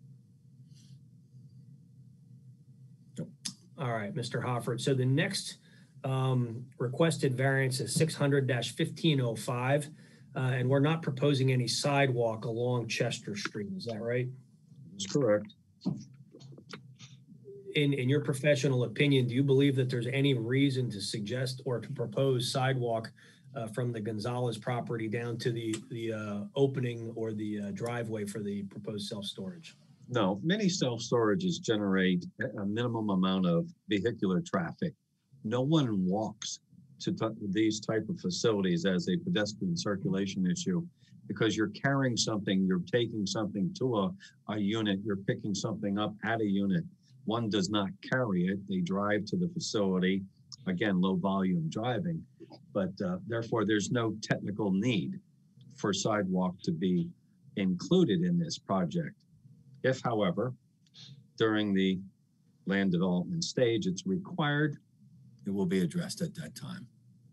S16: Yep.
S13: All right, Mister Hoffert. So the next um, requested variance is six hundred fifteen oh five, uh, and we're not proposing any sidewalk along Chester Street. Is that right?
S16: That's correct.
S13: In, in your professional opinion, do you believe that there's any reason to suggest or to propose sidewalk uh, from the Gonzalez property down to the, the uh, opening or the uh, driveway for the proposed self-storage?
S16: No, many self-storages generate a minimum amount of vehicular traffic. No one walks to these type of facilities as a pedestrian circulation issue. because you're carrying something, you're taking something to a, a unit, you're picking something up at a unit. One does not carry it, they drive to the facility. Again, low volume driving, but uh, therefore there's no technical need for sidewalk to be included in this project. If, however, during the land development stage it's required, it will be addressed at that time.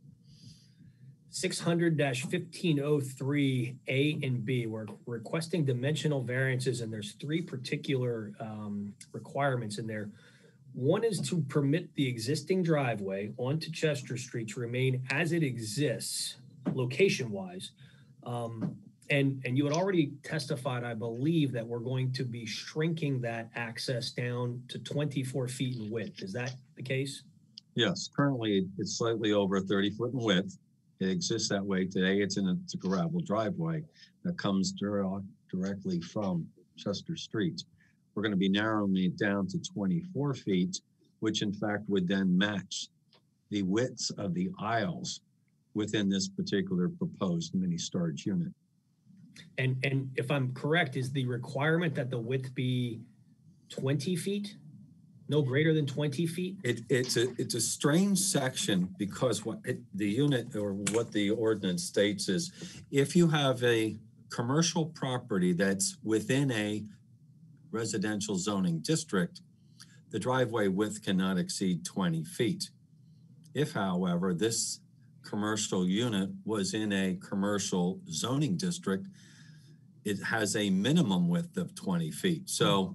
S13: six hundred fifteen oh three A and B, we're requesting dimensional variances, and there's three particular um, requirements in there. One is to permit the existing driveway onto Chester Street to remain as it exists, location-wise. Um, and, and you had already testified, I believe, that we're going to be shrinking that access down to twenty-four feet in width. Is that the case?
S16: Yes, currently it's slightly over thirty foot in width. It exists that way today. It's in a, it's a gravel driveway that comes dir- directly from Chester Street. We're going to be narrowing it down to twenty-four feet, which in fact would then match the widths of the aisles within this particular proposed mini storage unit.
S13: And, and if I'm correct, is the requirement that the width be twenty feet? No greater than twenty feet?
S16: It, it's a it's a strange section because what it, the unit or what the ordinance states is, if you have a commercial property that's within a residential zoning district, the driveway width cannot exceed twenty feet. If, however, this commercial unit was in a commercial zoning district, it has a minimum width of twenty feet. So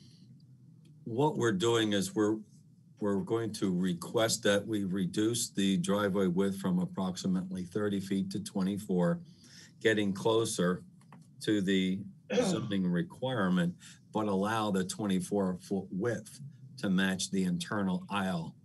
S16: what we're doing is we're we're going to request that we reduce the driveway width from approximately thirty feet to twenty-four, getting closer to the zoning requirement, but allow the twenty-four foot width to match the internal aisle.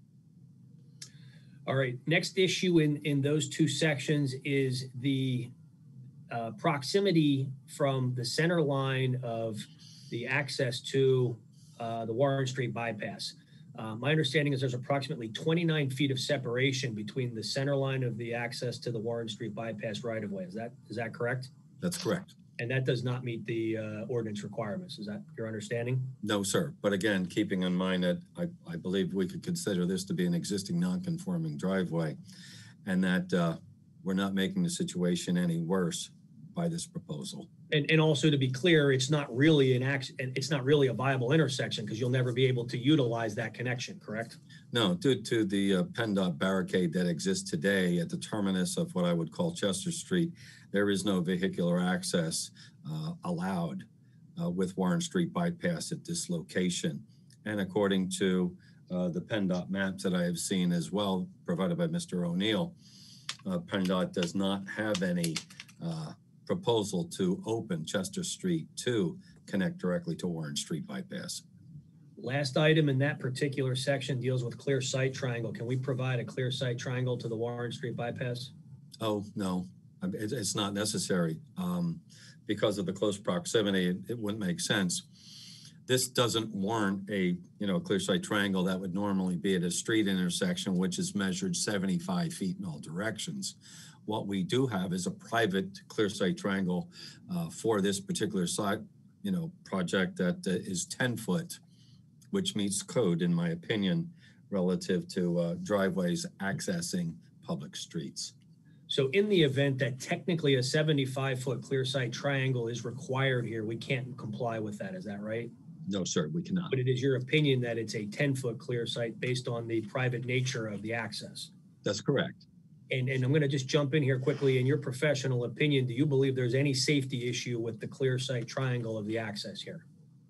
S13: All right, next issue in, in those two sections is the uh, proximity from the center line of the access to uh, the Warren Street bypass. Uh, my understanding is there's approximately twenty-nine feet of separation between the center line of the access to the Warren Street bypass right of way. Is that is that correct?
S16: That's correct.
S13: And that does not meet the uh, ordinance requirements. Is that your understanding?
S16: No, sir. But again, keeping in mind that I, I believe we could consider this to be an existing non-conforming driveway, and that uh, we're not making the situation any worse by this proposal.
S13: And, and also to be clear, it's not really an act, it's not really a viable intersection because you'll never be able to utilize that connection, correct?
S16: No, due to the uh, PennDOT barricade that exists today at the terminus of what I would call Chester Street, there is no vehicular access uh, allowed uh, with Warren Street bypass at this location. And according to uh, the PennDOT maps that I have seen as well, provided by Mister O'Neill, uh, PennDOT does not have any uh, proposal to open Chester Street to connect directly to Warren Street bypass.
S13: Last item in that particular section deals with clear sight triangle. Can we provide a clear sight triangle to the Warren Street bypass?
S16: Oh, no, it, it's not necessary. Um, because of the close proximity, it, it wouldn't make sense. This doesn't warrant a, you know, clear sight triangle that would normally be at a street intersection, which is measured seventy-five feet in all directions. What we do have is a private clear sight triangle uh, for this particular site, you know, project that uh, is ten foot, which meets code, in my opinion, relative to uh, driveways accessing public streets.
S13: So in the event that technically a seventy-five foot clear sight triangle is required here, we can't comply with that. Is that right?
S16: No, sir, we cannot.
S13: But it is your opinion that it's a ten foot clear sight based on the private nature of the access.
S16: That's correct.
S13: And, and I'm going to just jump in here quickly. In your professional opinion, do you believe there's any safety issue with the clear sight triangle of the access here?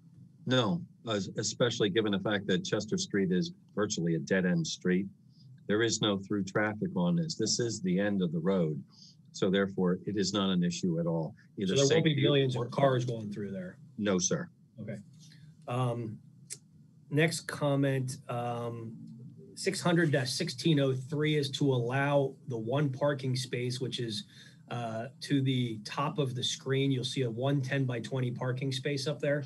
S16: No, especially given the fact that Chester Street is virtually a dead end street. There is no through traffic on this. This is the end of the road. So therefore, it is not an issue at all.
S13: Either so there won't be millions of cars going through there?
S16: No, sir.
S13: Okay. Um, next comment, um, six hundred sixteen oh three is to allow the one parking space, which is uh, to the top of the screen. You'll see a one ten by twenty parking space up there.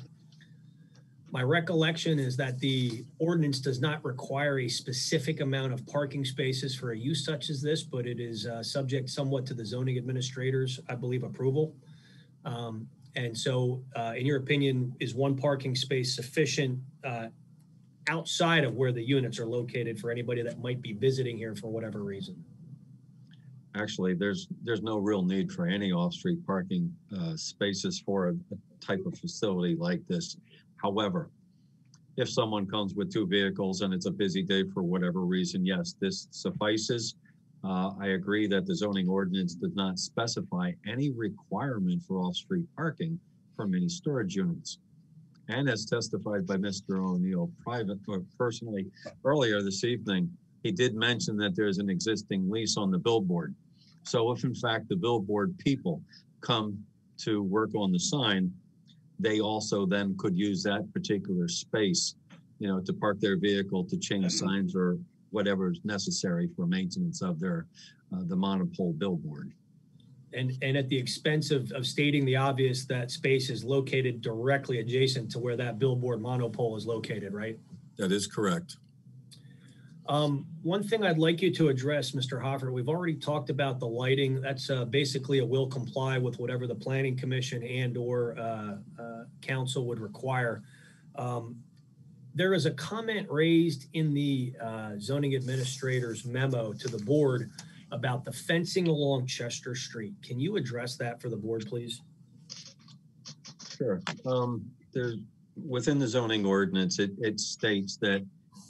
S13: My recollection is that the ordinance does not require a specific amount of parking spaces for a use such as this, but it is uh, subject somewhat to the zoning administrator's, I believe, approval. Um, and so, uh, in your opinion, is one parking space sufficient uh, outside of where the units are located for anybody that might be visiting here for whatever reason?
S16: Actually, there's there's no real need for any off-street parking uh, spaces for a, a type of facility like this. However, if someone comes with two vehicles and it's a busy day for whatever reason, yes, this suffices. Uh, I agree that the zoning ordinance does not specify any requirement for off-street parking for mini storage units. And as testified by Mister O'Neill private or personally earlier this evening, he did mention that there's an existing lease on the billboard. So if in fact the billboard people come to work on the sign, they also then could use that particular space, you know, to park their vehicle, to change signs or whatever is necessary for maintenance of their, uh, the monopole billboard.
S13: And, and at the expense of, of stating the obvious, that space is located directly adjacent to where that billboard monopole is located, right?
S16: That is correct.
S13: Um, one thing I'd like you to address, Mister Hoffer, we've already talked about the lighting. That's uh, basically a will comply with whatever the Planning Commission and or uh, uh, council would require. Um, there is a comment raised in the uh, zoning administrator's memo to the board about the fencing along Chester Street. Can you address that for the board, please?
S16: Sure. Um, there's within the zoning ordinance, it, it states that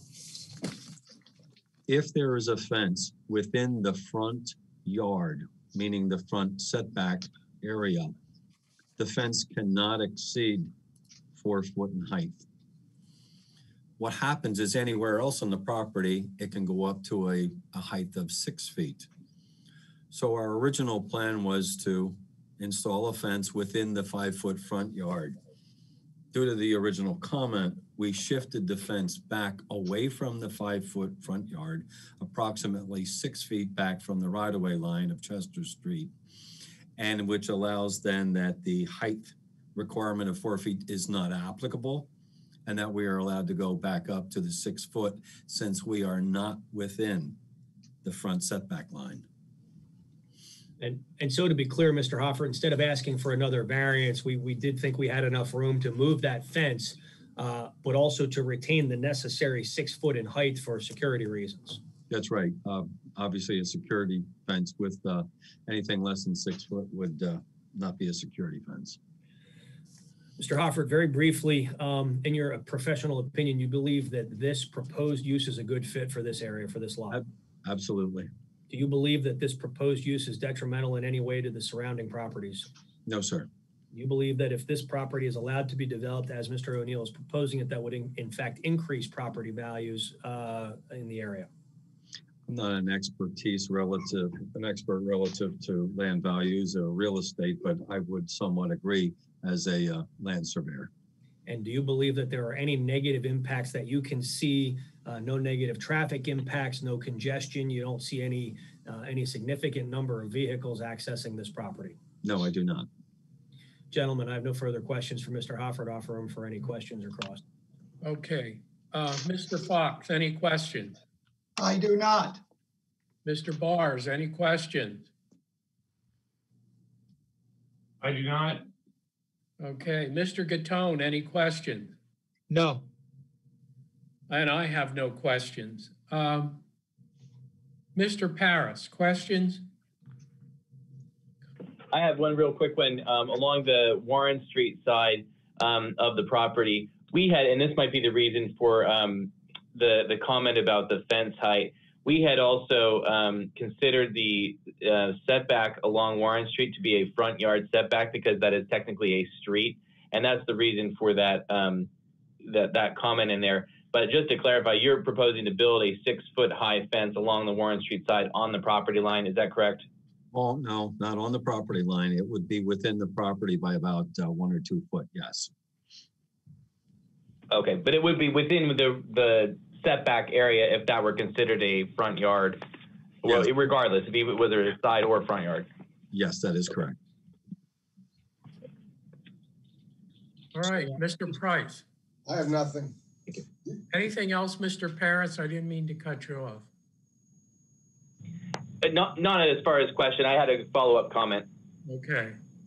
S16: if there is a fence within the front yard, meaning the front setback area, the fence cannot exceed four foot in height. What happens is anywhere else on the property, it can go up to a, a height of six feet. So our original plan was to install a fence within the five foot front yard. Due to the original comment, we shifted the fence back away from the five foot front yard, approximately six feet back from the right-of-way line of Chester Street, and which allows then that the height requirement of four feet is not applicable, and that we are allowed to go back up to the six foot since we are not within the front setback line.
S13: And, and so to be clear, Mister Hoffer, instead of asking for another variance, we, we did think we had enough room to move that fence, uh, but also to retain the necessary six foot in height for security reasons.
S16: That's right. Uh, obviously, a security fence with uh, anything less than six foot would uh, not be a security fence.
S13: Mister Hofford, very briefly, um, in your professional opinion, you believe that this proposed use is a good fit for this area, for this lot?
S16: Absolutely.
S13: Do you believe that this proposed use is detrimental in any way to the surrounding properties?
S16: No, sir.
S13: You believe that if this property is allowed to be developed as Mister O'Neill is proposing it, that would in, in fact increase property values uh, in the area?
S16: I'm not an expertise relative, an expert relative to land values or real estate, but I would somewhat agree as a uh, land surveyor.
S13: And do you believe that there are any negative impacts that you can see? Uh, no negative traffic impacts, no congestion. You don't see any uh, any significant number of vehicles accessing this property?
S16: No, I do not.
S13: Gentlemen, I have no further questions for Mister Hofford. Offer room for any questions or cross.
S1: Okay. Uh, Mister Fox, any questions?
S2: I do not.
S1: Mister Bars, any questions?
S3: I do not.
S1: Okay. Mister Gattone, any questions?
S9: No.
S1: And I have no questions. Um, Mister Paris, questions?
S10: I have one real quick one. Um, along the Warren Street side um, of the property, we had, and this might be the reason for um, the, the comment about the fence height, we had also um, considered the uh, setback along Warren Street to be a front yard setback because that is technically a street. And that's the reason for that, um, that, that comment in there. But just to clarify, you're proposing to build a six foot high fence along the Warren Street side on the property line. Is that correct?
S16: Oh, no, not on the property line. It would be within the property by about uh, one or two foot. Yes.
S10: Okay, but it would be within the, the setback area if that were considered a front yard, well,
S16: yes.
S10: Regardless, if even whether it's side or front yard.
S16: Yes, that is correct.
S1: All right, Mister Price.
S4: I have nothing.
S1: Anything else, Mister Paris? I didn't mean to cut you off.
S10: Not, not as far as question. I had a follow-up comment.
S1: Okay.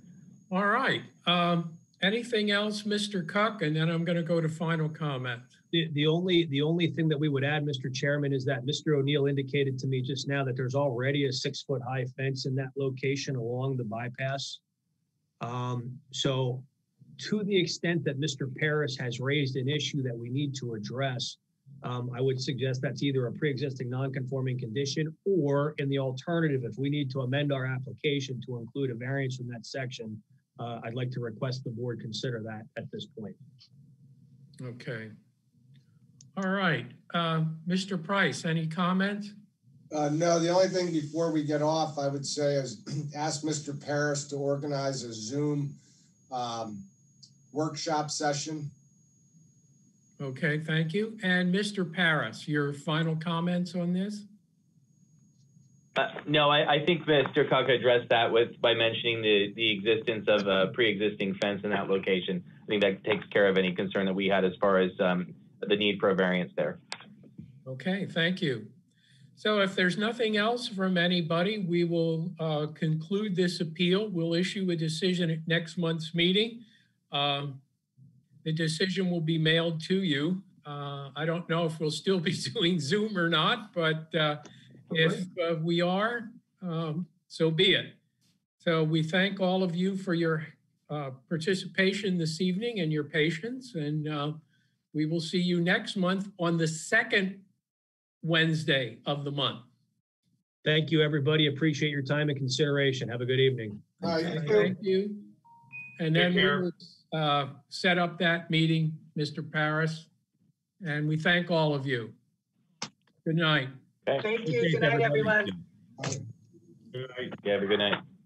S1: All right. Um, anything else, Mister Cuck? And then I'm going to go to final comment.
S13: The, the only, the only thing that we would add, Mister Chairman, is that Mister O'Neill indicated to me just now that there's already a six-foot high fence in that location along the bypass. Um, so to the extent that Mister Paris has raised an issue that we need to address, um, I would suggest that's either a pre-existing non-conforming condition, or in the alternative, if we need to amend our application to include a variance from that section, uh, I'd like to request the board consider that at this point.
S1: Okay. All right. Uh, Mister Price, any comments?
S4: Uh, no, the only thing before we get off, I would say is ask Mister Paris to organize a Zoom um, workshop session.
S1: Okay, thank you. And Mister Paris, your final comments on this?
S10: Uh, no, I, I think Mister Cuck addressed that with by mentioning the, the existence of a pre-existing fence in that location. I think that takes care of any concern that we had as far as um, the need for a variance there.
S1: Okay, thank you. So if there's nothing else from anybody, we will uh, conclude this appeal. We'll issue a decision at next month's meeting. Um, the decision will be mailed to you. Uh, I don't know if we'll still be doing Zoom or not, but uh, if uh, we are, um, so be it. So we thank all of you for your uh, participation this evening and your patience, and uh, we will see you next month on the second Wednesday of the month.
S13: Thank you, everybody. Appreciate your time and consideration. Have a good evening.
S4: All right,
S1: Okay,
S4: thank you.
S1: thank you. And then we will uh, set up that meeting, Mister Paris, and we thank all of you. Good night.
S10: Okay.
S8: Thank you. Good night, everyone.
S10: Yeah, have a good night.